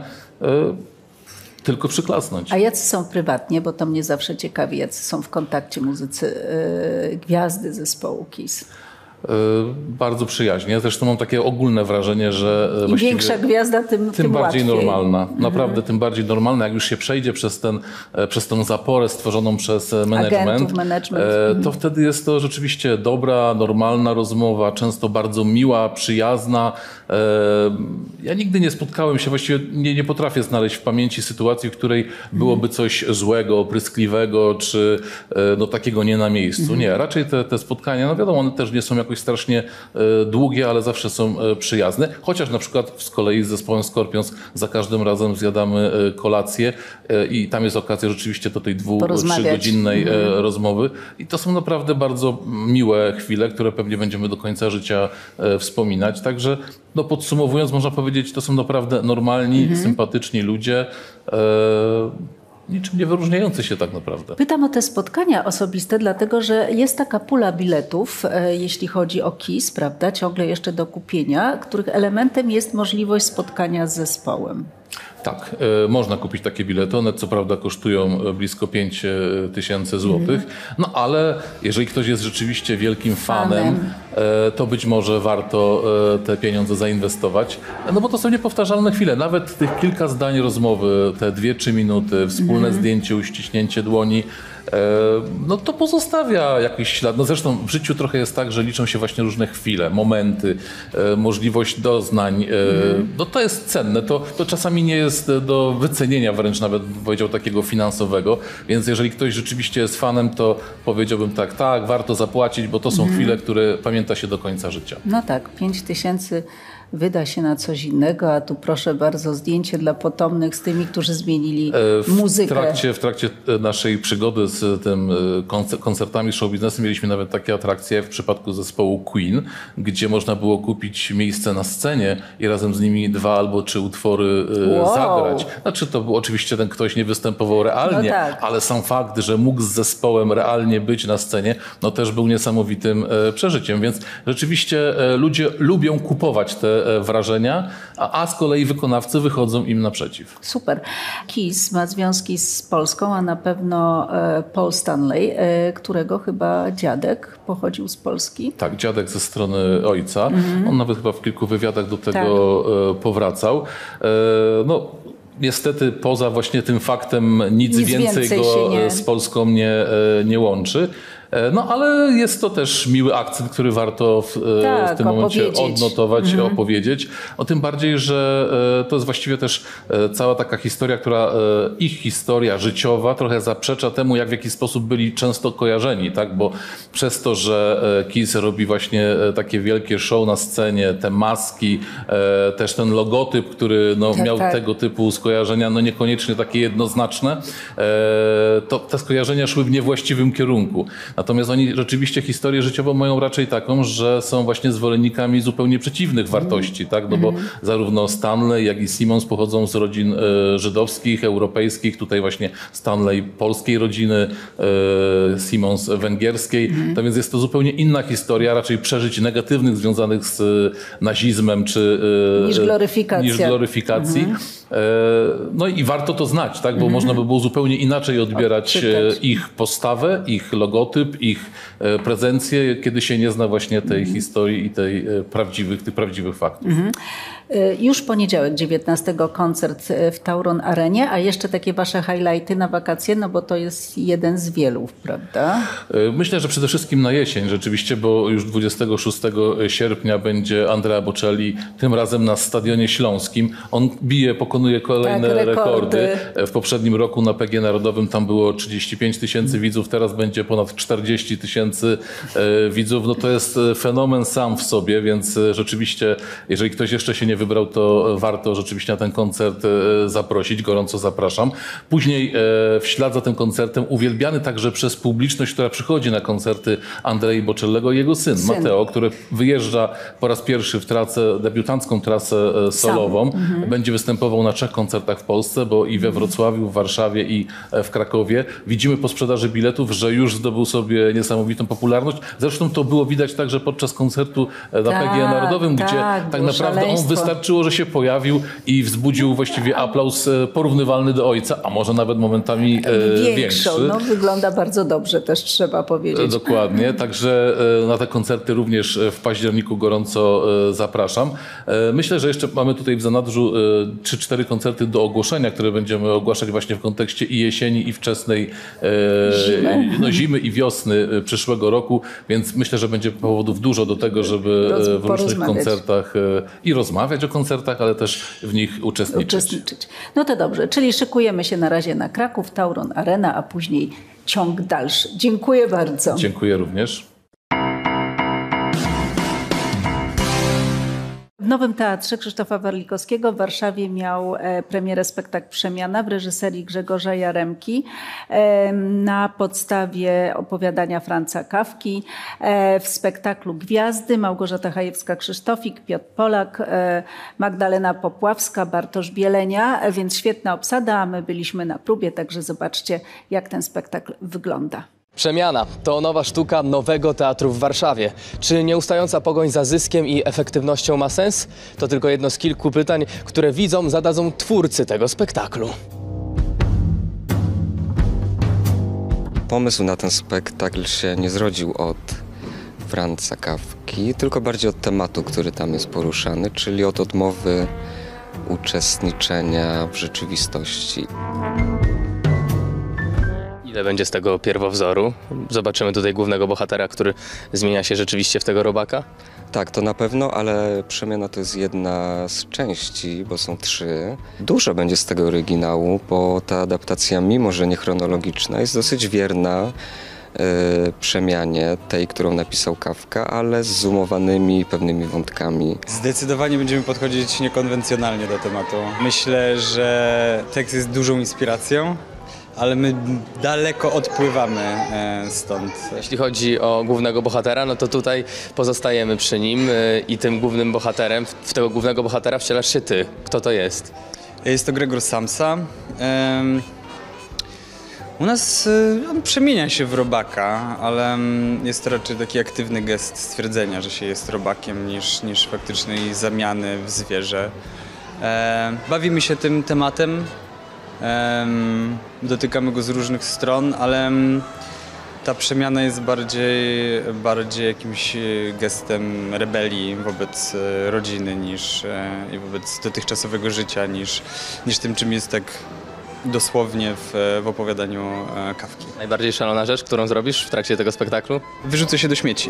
Tylko przyklasnąć. A jacy są prywatnie, bo to mnie zawsze ciekawi, jacy są w kontakcie muzycy, yy, gwiazdy zespołu KISS? Bardzo przyjaźnie. Zresztą mam takie ogólne wrażenie, że im większa gwiazda, tym, tym, tym bardziej łatwiej. normalna. Naprawdę mhm. tym bardziej normalna. Jak już się przejdzie przez, ten, przez tę zaporę stworzoną przez management, Agentów, management. to mhm. wtedy jest to rzeczywiście dobra, normalna rozmowa, często bardzo miła, przyjazna. Ja nigdy nie spotkałem się, właściwie nie, nie potrafię znaleźć w pamięci sytuacji, w której byłoby coś złego, opryskliwego, czy no, takiego nie na miejscu. Mhm. Nie, raczej te, te spotkania, no wiadomo, one też nie są jakoś strasznie długie, ale zawsze są przyjazne. Chociaż na przykład z kolei z zespołem Scorpions za każdym razem zjadamy kolację i tam jest okazja rzeczywiście do tej dwu, trzygodzinnej mhm. rozmowy. I to są naprawdę bardzo miłe chwile, które pewnie będziemy do końca życia wspominać. Także no podsumowując, można powiedzieć, to są naprawdę normalni, mhm. sympatyczni ludzie. E, niczym nie wyróżniający się tak naprawdę. Pytam o te spotkania osobiste, dlatego że jest taka pula biletów, e, jeśli chodzi o KISS, prawda, ciągle jeszcze do kupienia, których elementem jest możliwość spotkania z zespołem. Tak, y, można kupić takie bilety. One co prawda kosztują blisko pięć tysięcy złotych, mm. no ale jeżeli ktoś jest rzeczywiście wielkim fanem, fanem. Y, to być może warto y, te pieniądze zainwestować. No bo to są niepowtarzalne chwile. Nawet tych kilka zdań rozmowy, te dwie, trzy minuty, wspólne mm. zdjęcie, uściśnięcie dłoni, no to pozostawia jakiś ślad. No zresztą w życiu trochę jest tak, że liczą się właśnie różne chwile, momenty, możliwość doznań. Mm. No to jest cenne. To, to czasami nie jest do wycenienia wręcz nawet, powiedział, takiego finansowego. Więc jeżeli ktoś rzeczywiście jest fanem, to powiedziałbym tak, tak, warto zapłacić, bo to są mm. chwile, które pamięta się do końca życia. No tak, pięć tysięcy wyda się na coś innego, a tu proszę bardzo zdjęcie dla potomnych z tymi, którzy zmienili muzykę. W trakcie, w trakcie naszej przygody z tym koncertami, show biznesem mieliśmy nawet takie atrakcje w przypadku zespołu Queen, gdzie można było kupić miejsce na scenie i razem z nimi dwa albo trzy utwory wow. zagrać. Znaczy to był, oczywiście ten ktoś nie występował realnie, no tak. ale sam fakt, że mógł z zespołem realnie być na scenie, no też był niesamowitym przeżyciem, więc rzeczywiście ludzie lubią kupować te wrażenia, a, a z kolei wykonawcy wychodzą im naprzeciw. Super. Kiss ma związki z Polską, a na pewno Paul Stanley, którego chyba dziadek pochodził z Polski. Tak, dziadek ze strony ojca. Mm-hmm. On nawet chyba w kilku wywiadach do tego tak. powracał. No, niestety poza właśnie tym faktem nic, nic więcej, więcej go nie... z Polską nie, nie łączy. No ale jest to też miły akcent, który warto w, tak, w tym momencie odnotować i mhm. opowiedzieć. O tym bardziej, że to jest właściwie też cała taka historia, która ich historia życiowa trochę zaprzecza temu, jak w jaki sposób byli często kojarzeni, tak? Bo przez to, że Kiss robi właśnie takie wielkie show na scenie, te maski, też ten logotyp, który no, tak, miał tak. tego typu skojarzenia, no niekoniecznie takie jednoznaczne, to te skojarzenia szły w niewłaściwym kierunku. Natomiast oni rzeczywiście historię życiową mają raczej taką, że są właśnie zwolennikami zupełnie przeciwnych wartości, tak? No bo mm. zarówno Stanley, jak i Simmons pochodzą z rodzin e, żydowskich, europejskich, tutaj właśnie Stanley polskiej rodziny, e, Simmons węgierskiej. Mm. To więc jest to zupełnie inna historia, raczej przeżyć negatywnych związanych z e, nazizmem czy e, niż gloryfikacja. Niż gloryfikacji. Mm. E, no i warto to znać, tak? Bo mm. można by było zupełnie inaczej odbierać Odczytać. ich postawę, ich logotyp, ich prezencję, kiedy się nie zna właśnie tej mm. historii i tej prawdziwych, tych prawdziwych faktów. Mm-hmm. Już poniedziałek dziewiętnastego koncert w Tauron Arenie, a jeszcze takie wasze highlighty na wakacje, no bo to jest jeden z wielu, prawda? Myślę, że przede wszystkim na jesień rzeczywiście, bo już dwudziestego szóstego sierpnia będzie Andrea Bocelli, tym razem na Stadionie Śląskim. On bije, pokonuje kolejne tak, rekordy. rekordy. W poprzednim roku na P G Narodowym tam było trzydzieści pięć tysięcy widzów, teraz będzie ponad czterdzieści tysięcy widzów. No to jest fenomen sam w sobie, więc rzeczywiście, jeżeli ktoś jeszcze się nie wybrał, to warto rzeczywiście na ten koncert zaprosić. Gorąco zapraszam. Później w ślad za tym koncertem uwielbiany także przez publiczność, która przychodzi na koncerty Andrei Bocellego, jego syn, syn. Mateo, który wyjeżdża po raz pierwszy w trasę, debiutancką trasę solową. Mhm. Będzie występował na trzech koncertach w Polsce, bo i we Wrocławiu, w Warszawie i w Krakowie. Widzimy po sprzedaży biletów, że już zdobył sobie niesamowitą popularność. Zresztą to było widać także podczas koncertu na tak, P G Narodowym, tak, gdzie tak naprawdę szaleństwo. on wystarczyło, że się pojawił i wzbudził właściwie aplauz porównywalny do ojca, a może nawet momentami e, większy. No, wygląda bardzo dobrze, też trzeba powiedzieć. Dokładnie, także e, na te koncerty również w październiku gorąco e, zapraszam. E, myślę, że jeszcze mamy tutaj w zanadrzu trzy cztery koncerty do ogłoszenia, które będziemy ogłaszać właśnie w kontekście i jesieni, i wczesnej e, zimy. No, zimy i wiosny przyszłego roku, więc myślę, że będzie powodów dużo do tego, żeby Roz, w różnych koncertach e, i rozmawiać o koncertach, ale też w nich uczestniczyć. uczestniczyć. No to dobrze, czyli szykujemy się na razie na Kraków, Tauron Arena, a później ciąg dalszy. Dziękuję bardzo. Dziękuję również. W Nowym Teatrze Krzysztofa Warlikowskiego w Warszawie miał premierę spektakl Przemiana w reżyserii Grzegorza Jaremki na podstawie opowiadania Franza Kafki. W spektaklu Gwiazdy Małgorzata Chajewska-Krzysztofik, Piotr Polak, Magdalena Popławska, Bartosz Bielenia, więc świetna obsada, a my byliśmy na próbie, także zobaczcie, jak ten spektakl wygląda. Przemiana to nowa sztuka Nowego Teatru w Warszawie. Czy nieustająca pogoń za zyskiem i efektywnością ma sens? To tylko jedno z kilku pytań, które widzom zadadzą twórcy tego spektaklu. Pomysł na ten spektakl się nie zrodził od Franza Kafki, tylko bardziej od tematu, który tam jest poruszany, czyli od odmowy uczestniczenia w rzeczywistości. Ile będzie z tego pierwowzoru? Zobaczymy tutaj głównego bohatera, który zmienia się rzeczywiście w tego robaka? Tak, to na pewno, ale Przemiana to jest jedna z części, bo są trzy. Dużo będzie z tego oryginału, bo ta adaptacja, mimo że nie chronologiczna, jest dosyć wierna przemianie tej, którą napisał Kafka, ale z zoomowanymi pewnymi wątkami. Zdecydowanie będziemy podchodzić niekonwencjonalnie do tematu. Myślę, że tekst jest dużą inspiracją, ale my daleko odpływamy stąd. Jeśli chodzi o głównego bohatera, no to tutaj pozostajemy przy nim i tym głównym bohaterem, w tego głównego bohatera wcielasz się ty. Kto to jest? Jest to Gregor Samsa. U nas on przemienia się w robaka, ale jest to raczej taki aktywny gest stwierdzenia, że się jest robakiem, niż, niż faktycznej zamiany w zwierzę. Bawimy się tym tematem. Um, dotykamy go z różnych stron, ale um, ta przemiana jest bardziej, bardziej jakimś gestem rebelii wobec e, rodziny niż, e, i wobec dotychczasowego życia niż, niż tym, czym jest tak dosłownie w, w opowiadaniu e, Kafki. Najbardziej szalona rzecz, którą zrobisz w trakcie tego spektaklu? Wyrzucę się do śmieci.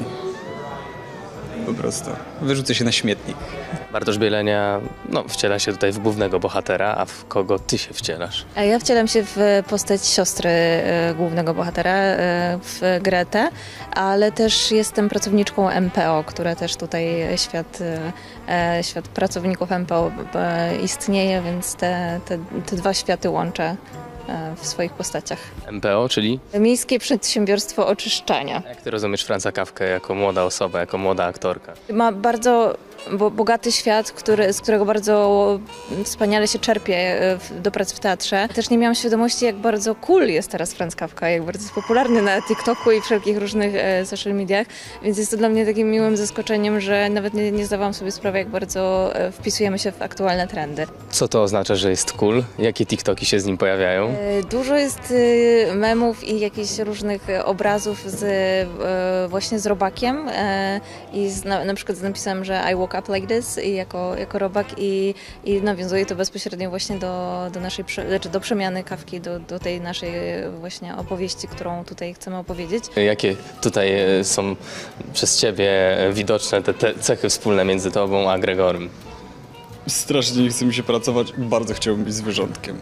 Po prostu. Wyrzucę się na śmietnik. Bartosz Bielenia no, wciela się tutaj w głównego bohatera, a w kogo ty się wcielasz? A ja wcielam się w postać siostry e, głównego bohatera, e, w Gretę, ale też jestem pracowniczką M P O, która też tutaj świat, e, świat pracowników M P O e, istnieje, więc te, te, te dwa światy łączę w swoich postaciach. M P O, czyli? Miejskie Przedsiębiorstwo Oczyszczania. Jak ty rozumiesz Franza Kafkę jako młoda osoba, jako młoda aktorka? Ma bardzo bo, bogaty świat, który, z którego bardzo wspaniale się czerpie do pracy w teatrze. Też nie miałam świadomości, jak bardzo cool jest teraz Franz Kafka, jak bardzo jest popularny na TikToku i wszelkich różnych e, social mediach, więc jest to dla mnie takim miłym zaskoczeniem, że nawet nie, nie zdawałam sobie sprawy, jak bardzo wpisujemy się w aktualne trendy. Co to oznacza, że jest cool? Jakie TikToki się z nim pojawiają? E, dużo jest e, memów i jakichś różnych obrazów z, e, właśnie z robakiem e, i z, na, na przykład z napisem, że I woke up like this i jako, jako robak i, i nawiązuje to bezpośrednio właśnie do, do naszej, znaczy do przemiany Kafki, do, do tej naszej właśnie opowieści, którą tutaj chcemy opowiedzieć. Jakie tutaj są przez ciebie widoczne te, te cechy wspólne między tobą a Gregorem? Strasznie nie chce mi się pracować, bardzo chciałbym być zwierzątkiem.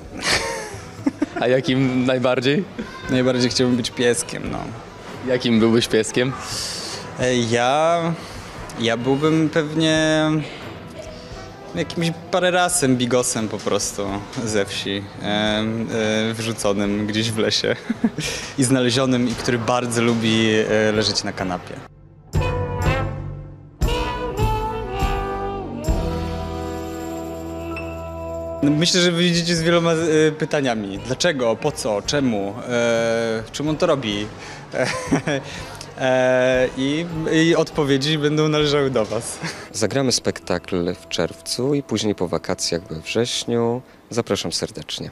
A jakim najbardziej? Najbardziej chciałbym być pieskiem, no. Jakim byłbyś pieskiem? Ja... Ja byłbym pewnie jakimś parerasem, bigosem po prostu ze wsi, e, e, wyrzuconym gdzieś w lesie i znalezionym, i który bardzo lubi e, leżeć na kanapie. Myślę, że wyjdziecie z wieloma e, pytaniami. Dlaczego? Po co? Czemu? E, czemu on to robi? E, e, i, I odpowiedzi będą należały do was. Zagramy spektakl w czerwcu i później po wakacjach we wrześniu. Zapraszam serdecznie.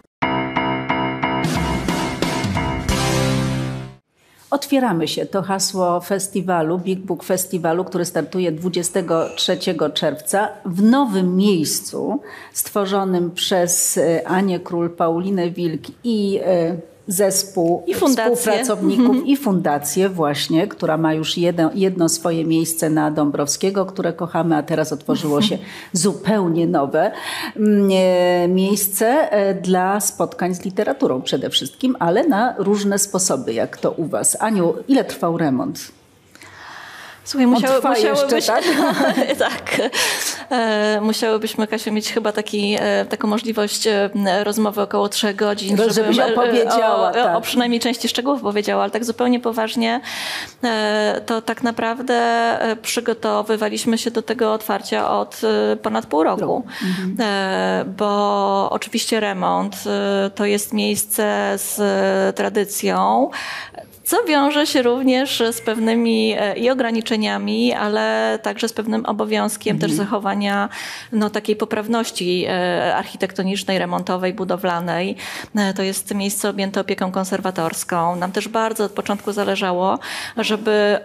Otwieramy się. To hasło festiwalu, Big Book Festiwalu, który startuje dwudziestego trzeciego czerwca w nowym miejscu stworzonym przez Anię Król, Paulinę Wilk i zespół I współpracowników i fundację właśnie, która ma już jedno, jedno swoje miejsce na Dąbrowskiego, które kochamy, a teraz otworzyło się zupełnie nowe miejsce dla spotkań z literaturą przede wszystkim, ale na różne sposoby, jak to u was. Aniu, ile trwał remont? Słuchaj, musiały, trwa musiałybyśmy, jeszcze, tak? tak, e, musiałybyśmy, Kasiu, mieć chyba taki, e, taką możliwość e, rozmowy około trzech godzin, żebyś żebym, opowiedziała. O, tak. o przynajmniej części szczegółów powiedziała, ale tak zupełnie poważnie, e, to tak naprawdę e, przygotowywaliśmy się do tego otwarcia od e, ponad pół roku, mhm. e, bo oczywiście remont e, to jest miejsce z e, tradycją, co wiąże się również z pewnymi i ograniczeniami, ale także z pewnym obowiązkiem mhm. też zachowania no, takiej poprawności architektonicznej, remontowej, budowlanej. To jest miejsce objęte opieką konserwatorską. Nam też bardzo od początku zależało, żeby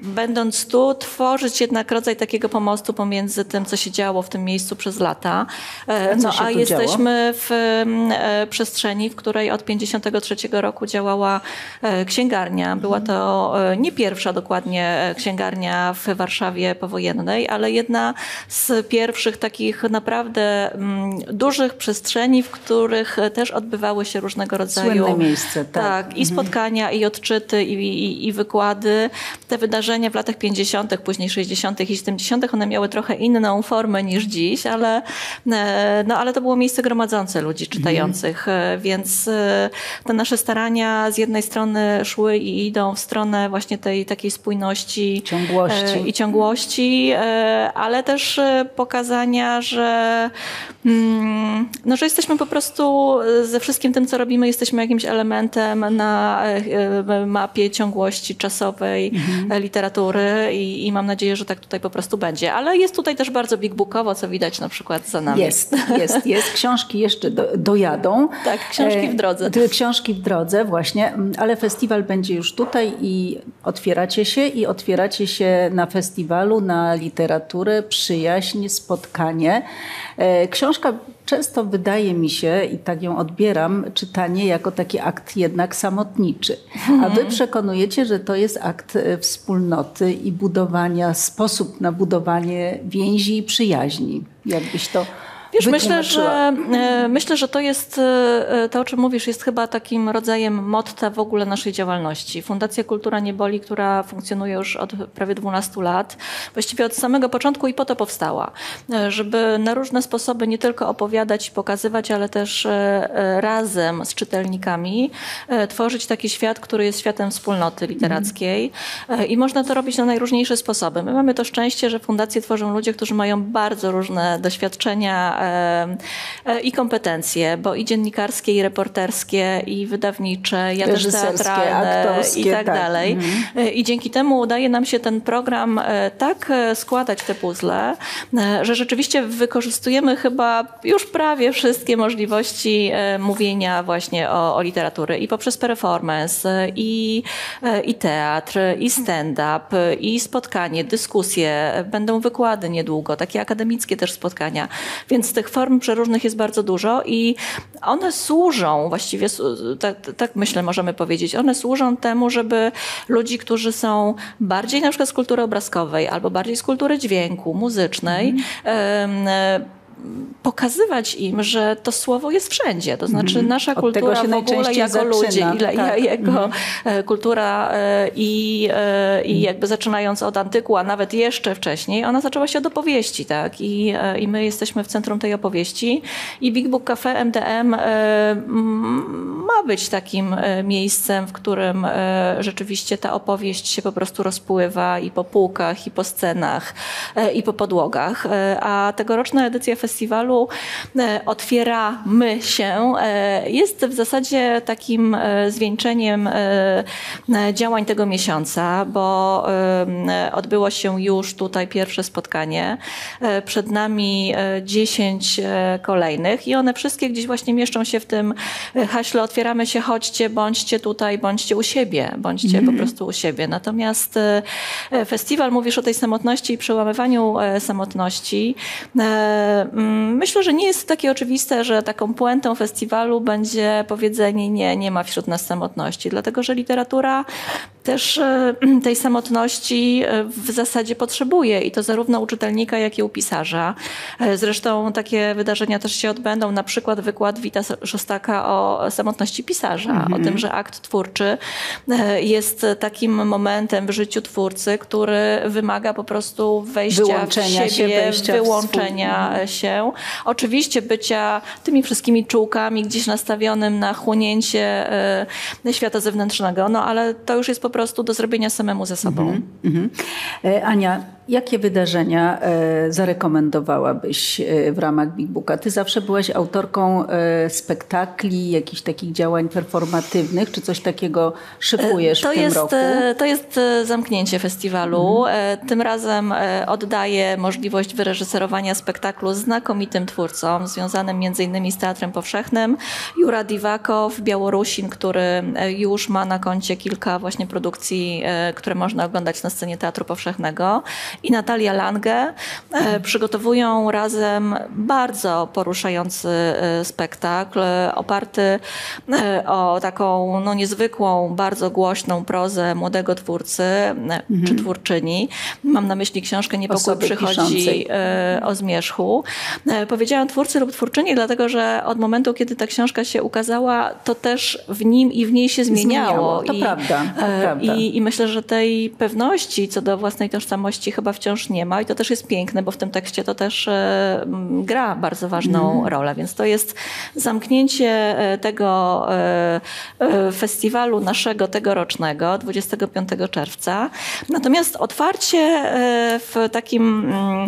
będąc tu, tworzyć jednak rodzaj takiego pomostu pomiędzy tym, co się działo w tym miejscu przez lata. A no a jesteśmy w e, przestrzeni, w której od pięćdziesiątego trzeciego roku działała e, księgarnia. Była to e, nie pierwsza dokładnie księgarnia w Warszawie powojennej, ale jedna z pierwszych takich naprawdę m, dużych przestrzeni, w których też odbywały się różnego rodzaju słynne miejsce, tak. tak i spotkania, i odczyty, i, i, i wykłady. Te wydarzenia w latach pięćdziesiątych, później sześćdziesiątych i siedemdziesiątych one miały trochę inną formę niż dziś, ale, no, ale to było miejsce gromadzące ludzi czytających, mhm. więc te nasze starania z jednej strony szły i idą w stronę właśnie tej takiej spójności ciągłości. i ciągłości, ale też pokazania, że, no, że jesteśmy po prostu ze wszystkim tym, co robimy, jesteśmy jakimś elementem na mapie ciągłości czasowej mhm. literatury i, i mam nadzieję, że tak tutaj po prostu będzie. Ale jest tutaj też bardzo big bookowo, co widać na przykład za nami. Jest, jest, jest. Książki jeszcze do, dojadą. Tak, książki w drodze. E, książki w drodze, właśnie. Ale festiwal będzie już tutaj i otwieracie się i otwieracie się na festiwalu, na literaturę, przyjaźń, spotkanie. E, książka często wydaje mi się, i tak ją odbieram, czytanie jako taki akt jednak samotniczy. A wy przekonujecie, że to jest akt wspólnoty i budowania, sposób na budowanie więzi i przyjaźni. Jakbyś to Wiesz, myślę, że myślę, że to jest, to o czym mówisz, jest chyba takim rodzajem motta w ogóle naszej działalności. Fundacja Kultura Nie Boli, która funkcjonuje już od prawie dwunastu lat, właściwie od samego początku i po to powstała, żeby na różne sposoby nie tylko opowiadać i pokazywać, ale też razem z czytelnikami tworzyć taki świat, który jest światem wspólnoty literackiej. Mm. I można to robić na najróżniejsze sposoby. My mamy to szczęście, że fundacje tworzą ludzie, którzy mają bardzo różne doświadczenia i kompetencje, bo i dziennikarskie, i reporterskie, i wydawnicze, ja też teatralne aktorskie, i tak, tak dalej. Mhm. I dzięki temu udaje nam się ten program tak składać te puzzle, że rzeczywiście wykorzystujemy chyba już prawie wszystkie możliwości mówienia właśnie o, o literatury i poprzez performance, i, i teatr, i stand-up, i spotkanie, dyskusje, będą wykłady niedługo, takie akademickie też spotkania, więc tych form przeróżnych jest bardzo dużo i one służą, właściwie tak, tak myślę możemy powiedzieć, one służą temu, żeby ludzi, którzy są bardziej na przykład z kultury obrazkowej albo bardziej z kultury dźwięku, muzycznej, mm. y, pokazywać im, że to słowo jest wszędzie. To znaczy mm. nasza kultura w ogóle jako zaczyna. Ludzie, i tak. jego mm. kultura i, i jakby zaczynając od antyku, a nawet jeszcze wcześniej, ona zaczęła się od opowieści. Tak? I, i my jesteśmy w centrum tej opowieści i Big Book Cafe M D M ma być takim miejscem, w którym rzeczywiście ta opowieść się po prostu rozpływa i po półkach, i po scenach, i po podłogach. A tegoroczna edycja festiwalu Otwieramy się jest w zasadzie takim zwieńczeniem działań tego miesiąca, bo odbyło się już tutaj pierwsze spotkanie. Przed nami dziesięć kolejnych i one wszystkie gdzieś właśnie mieszczą się w tym haśle Otwieramy się, chodźcie, bądźcie tutaj, bądźcie u siebie, bądźcie mm. po prostu u siebie. Natomiast festiwal, mówisz o tej samotności i przełamywaniu samotności. Myślę, że nie jest takie oczywiste, że taką puentą festiwalu będzie powiedzenie nie, nie ma wśród nas samotności, dlatego że literatura też tej samotności w zasadzie potrzebuje i to zarówno u czytelnika, jak i u pisarza. Zresztą takie wydarzenia też się odbędą, na przykład wykład Wita Szostaka o samotności pisarza, mhm. o tym, że akt twórczy jest takim momentem w życiu twórcy, który wymaga po prostu wejścia wyłączenia w siebie, się, wejścia wyłączenia w się. Oczywiście bycia tymi wszystkimi czułkami gdzieś nastawionym na chłonięcie y, świata zewnętrznego, no ale to już jest po prostu do zrobienia samemu ze sobą. Mhm. Mhm. Ania, jakie wydarzenia e, zarekomendowałabyś e, w ramach Big Booka? Ty zawsze byłaś autorką e, spektakli, jakichś takich działań performatywnych, czy coś takiego szykujesz to w tym jest, roku? To jest zamknięcie festiwalu. Mhm. Tym razem oddaję możliwość wyreżyserowania spektaklu znakomitym twórcom, związanym między innymi z Teatrem Powszechnym. Jura Diwakow, Białorusin, który już ma na koncie kilka właśnie produkcji, które można oglądać na scenie Teatru Powszechnego, i Natalia Lange przygotowują razem bardzo poruszający spektakl, oparty o taką no, niezwykłą, bardzo głośną prozę młodego twórcy mhm. czy twórczyni. Mam na myśli książkę Niepokój Osoby przychodzi piszącej. o zmierzchu. Powiedziałam twórcy lub twórczyni, dlatego że od momentu, kiedy ta książka się ukazała, to też w nim i w niej się zmieniało. zmieniało. To I, prawda. To prawda. I, I myślę, że tej pewności co do własnej tożsamości chyba wciąż nie ma i to też jest piękne, bo w tym tekście to też e, gra bardzo ważną mm. rolę, więc to jest zamknięcie tego e, e, festiwalu naszego tegorocznego, dwudziestego piątego czerwca. Natomiast otwarcie e, w takim mm,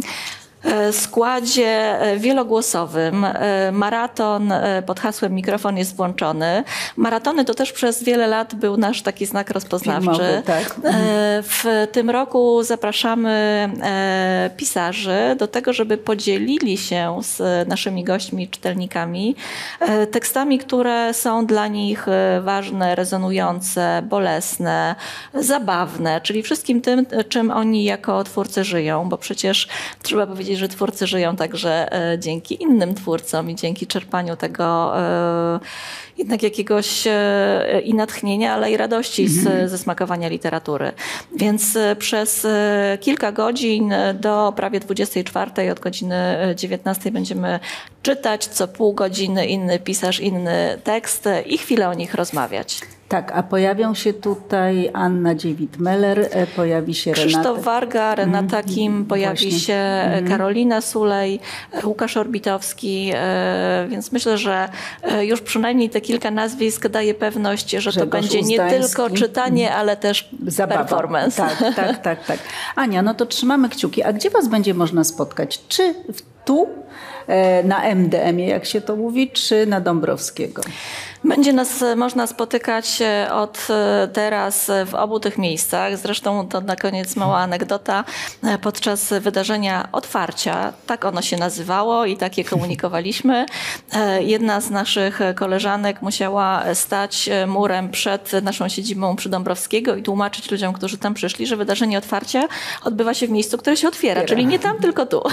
składzie wielogłosowym. Maraton pod hasłem Mikrofon jest włączony. Maratony to też przez wiele lat był nasz taki znak rozpoznawczy. Filmowy, tak. W tym roku zapraszamy pisarzy do tego, żeby podzielili się z naszymi gośćmi, czytelnikami tekstami, które są dla nich ważne, rezonujące, bolesne, zabawne, czyli wszystkim tym, czym oni jako twórcy żyją, bo przecież trzeba powiedzieć, że twórcy żyją także e, dzięki innym twórcom i dzięki czerpaniu tego e, jednak jakiegoś e, i natchnienia, ale i radości z, ze smakowania literatury. Więc e, przez e, kilka godzin do prawie dwudziestej czwartej od godziny dziewiętnastej będziemy czytać co pół godziny inny pisarz, inny tekst i chwilę o nich rozmawiać. Tak, a pojawią się tutaj Anna Dziewit-Meller, pojawi się Renata. Krzysztof Warga, Renata mm, Kim, pojawi właśnie. się mm. Karolina Sulej, Łukasz Orbitowski, więc myślę, że już przynajmniej te kilka nazwisk daje pewność, że Grzegorz to będzie nie Uzdański. tylko czytanie, ale też Zabawa. performance. Tak, tak, tak, tak. Ania, no to trzymamy kciuki. A gdzie was będzie można spotkać? Czy tu, na M D M-ie, jak się to mówi, czy na Dąbrowskiego? Będzie nas można spotykać od teraz w obu tych miejscach. Zresztą to na koniec mała anegdota. Podczas wydarzenia otwarcia, tak ono się nazywało i tak je komunikowaliśmy, jedna z naszych koleżanek musiała stać murem przed naszą siedzibą przy Dąbrowskiego i tłumaczyć ludziom, którzy tam przyszli, że wydarzenie otwarcia odbywa się w miejscu, które się otwiera, Otwiera. czyli nie tam, tylko tu.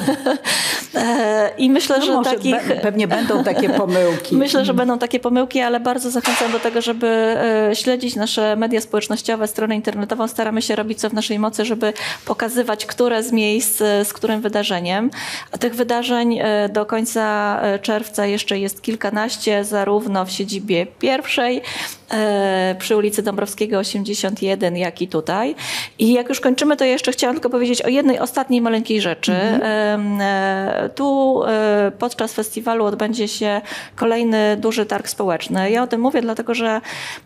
I myślę, no że może takich... Be- pewnie będą takie pomyłki. Myślę, że będą takie pomyłki, ale bardzo zachęcam do tego, żeby śledzić nasze media społecznościowe, stronę internetową. Staramy się robić co w naszej mocy, żeby pokazywać, które z miejsc, z którym wydarzeniem. A tych wydarzeń do końca czerwca jeszcze jest kilkanaście, zarówno w siedzibie pierwszej, przy ulicy Dąbrowskiego osiemdziesiąt jeden, jak i tutaj. I jak już kończymy, to jeszcze chciałam tylko powiedzieć o jednej ostatniej maleńkiej rzeczy. Mm-hmm. Tu podczas festiwalu odbędzie się kolejny duży targ społeczny. Ja o tym mówię, dlatego że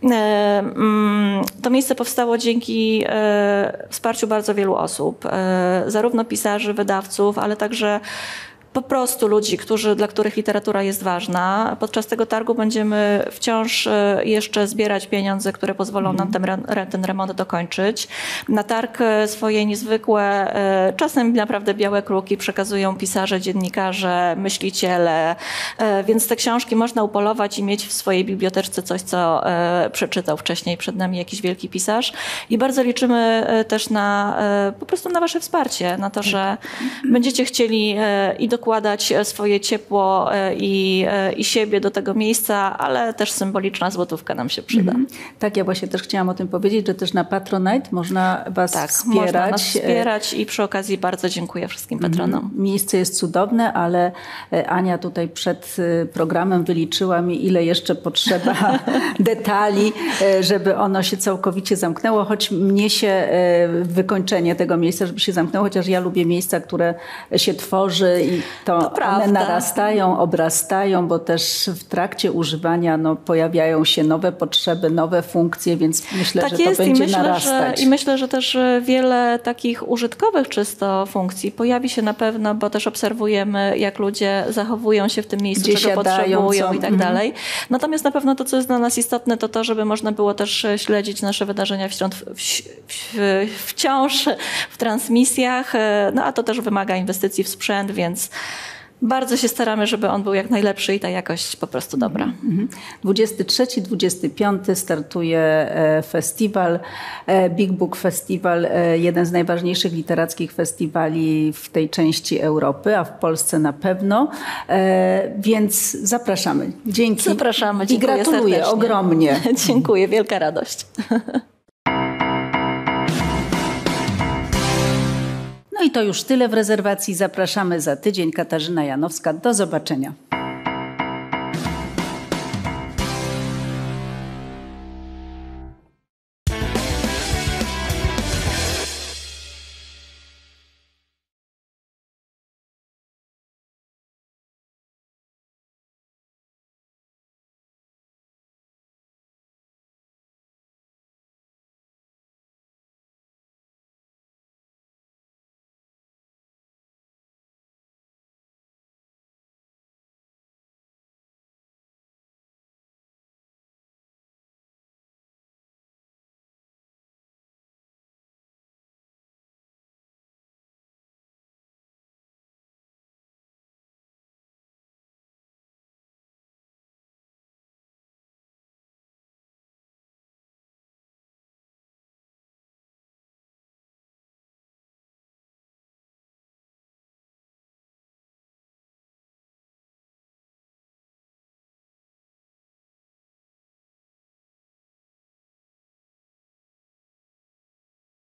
to miejsce powstało dzięki wsparciu bardzo wielu osób. Zarówno pisarzy, wydawców, ale także po prostu ludzi, którzy, dla których literatura jest ważna. Podczas tego targu będziemy wciąż jeszcze zbierać pieniądze, które pozwolą nam ten, ten remont dokończyć. Na targ swoje niezwykłe, czasem naprawdę białe kruki przekazują pisarze, dziennikarze, myśliciele, więc te książki można upolować i mieć w swojej biblioteczce coś, co przeczytał wcześniej przed nami jakiś wielki pisarz. I bardzo liczymy też na po prostu na wasze wsparcie, na to, że będziecie chcieli i dokładać swoje ciepło i, i siebie do tego miejsca, ale też symboliczna złotówka nam się przyda. Mm. Tak, ja właśnie też chciałam o tym powiedzieć, że też na Patronite można was tak, wspierać. Można nas wspierać i przy okazji bardzo dziękuję wszystkim patronom. Mm. Miejsce jest cudowne, ale Ania tutaj przed programem wyliczyła mi, ile jeszcze potrzeba detali, żeby ono się całkowicie zamknęło, choć mnie się wykończenie tego miejsca, żeby się zamknęło, chociaż ja lubię miejsca, które się tworzy i to, to one prawda. narastają, obrastają, bo też w trakcie używania no, pojawiają się nowe potrzeby, nowe funkcje, więc myślę, tak że jest, to będzie i myślę, narastać. Że, I myślę, że też wiele takich użytkowych czysto funkcji pojawi się na pewno, bo też obserwujemy, jak ludzie zachowują się w tym miejscu, Gdzie czego siadają, potrzebują co? i tak Mhm. dalej. Natomiast na pewno to, co jest dla nas istotne, to to, żeby można było też śledzić nasze wydarzenia wciąż, w, w, wciąż w transmisjach, no a to też wymaga inwestycji w sprzęt, więc bardzo się staramy, żeby on był jak najlepszy i ta jakość po prostu dobra. dwudziestego trzeciego do dwudziestego piątego startuje festiwal, Big Book Festival, jeden z najważniejszych literackich festiwali w tej części Europy, a w Polsce na pewno, więc zapraszamy. Dzięki. Zapraszamy, I dziękuję gratuluję serdecznie. ogromnie. Dziękuję, wielka radość. No i to już tyle w rezerwacji. Zapraszamy za tydzień. Katarzyna Janowska. Do zobaczenia.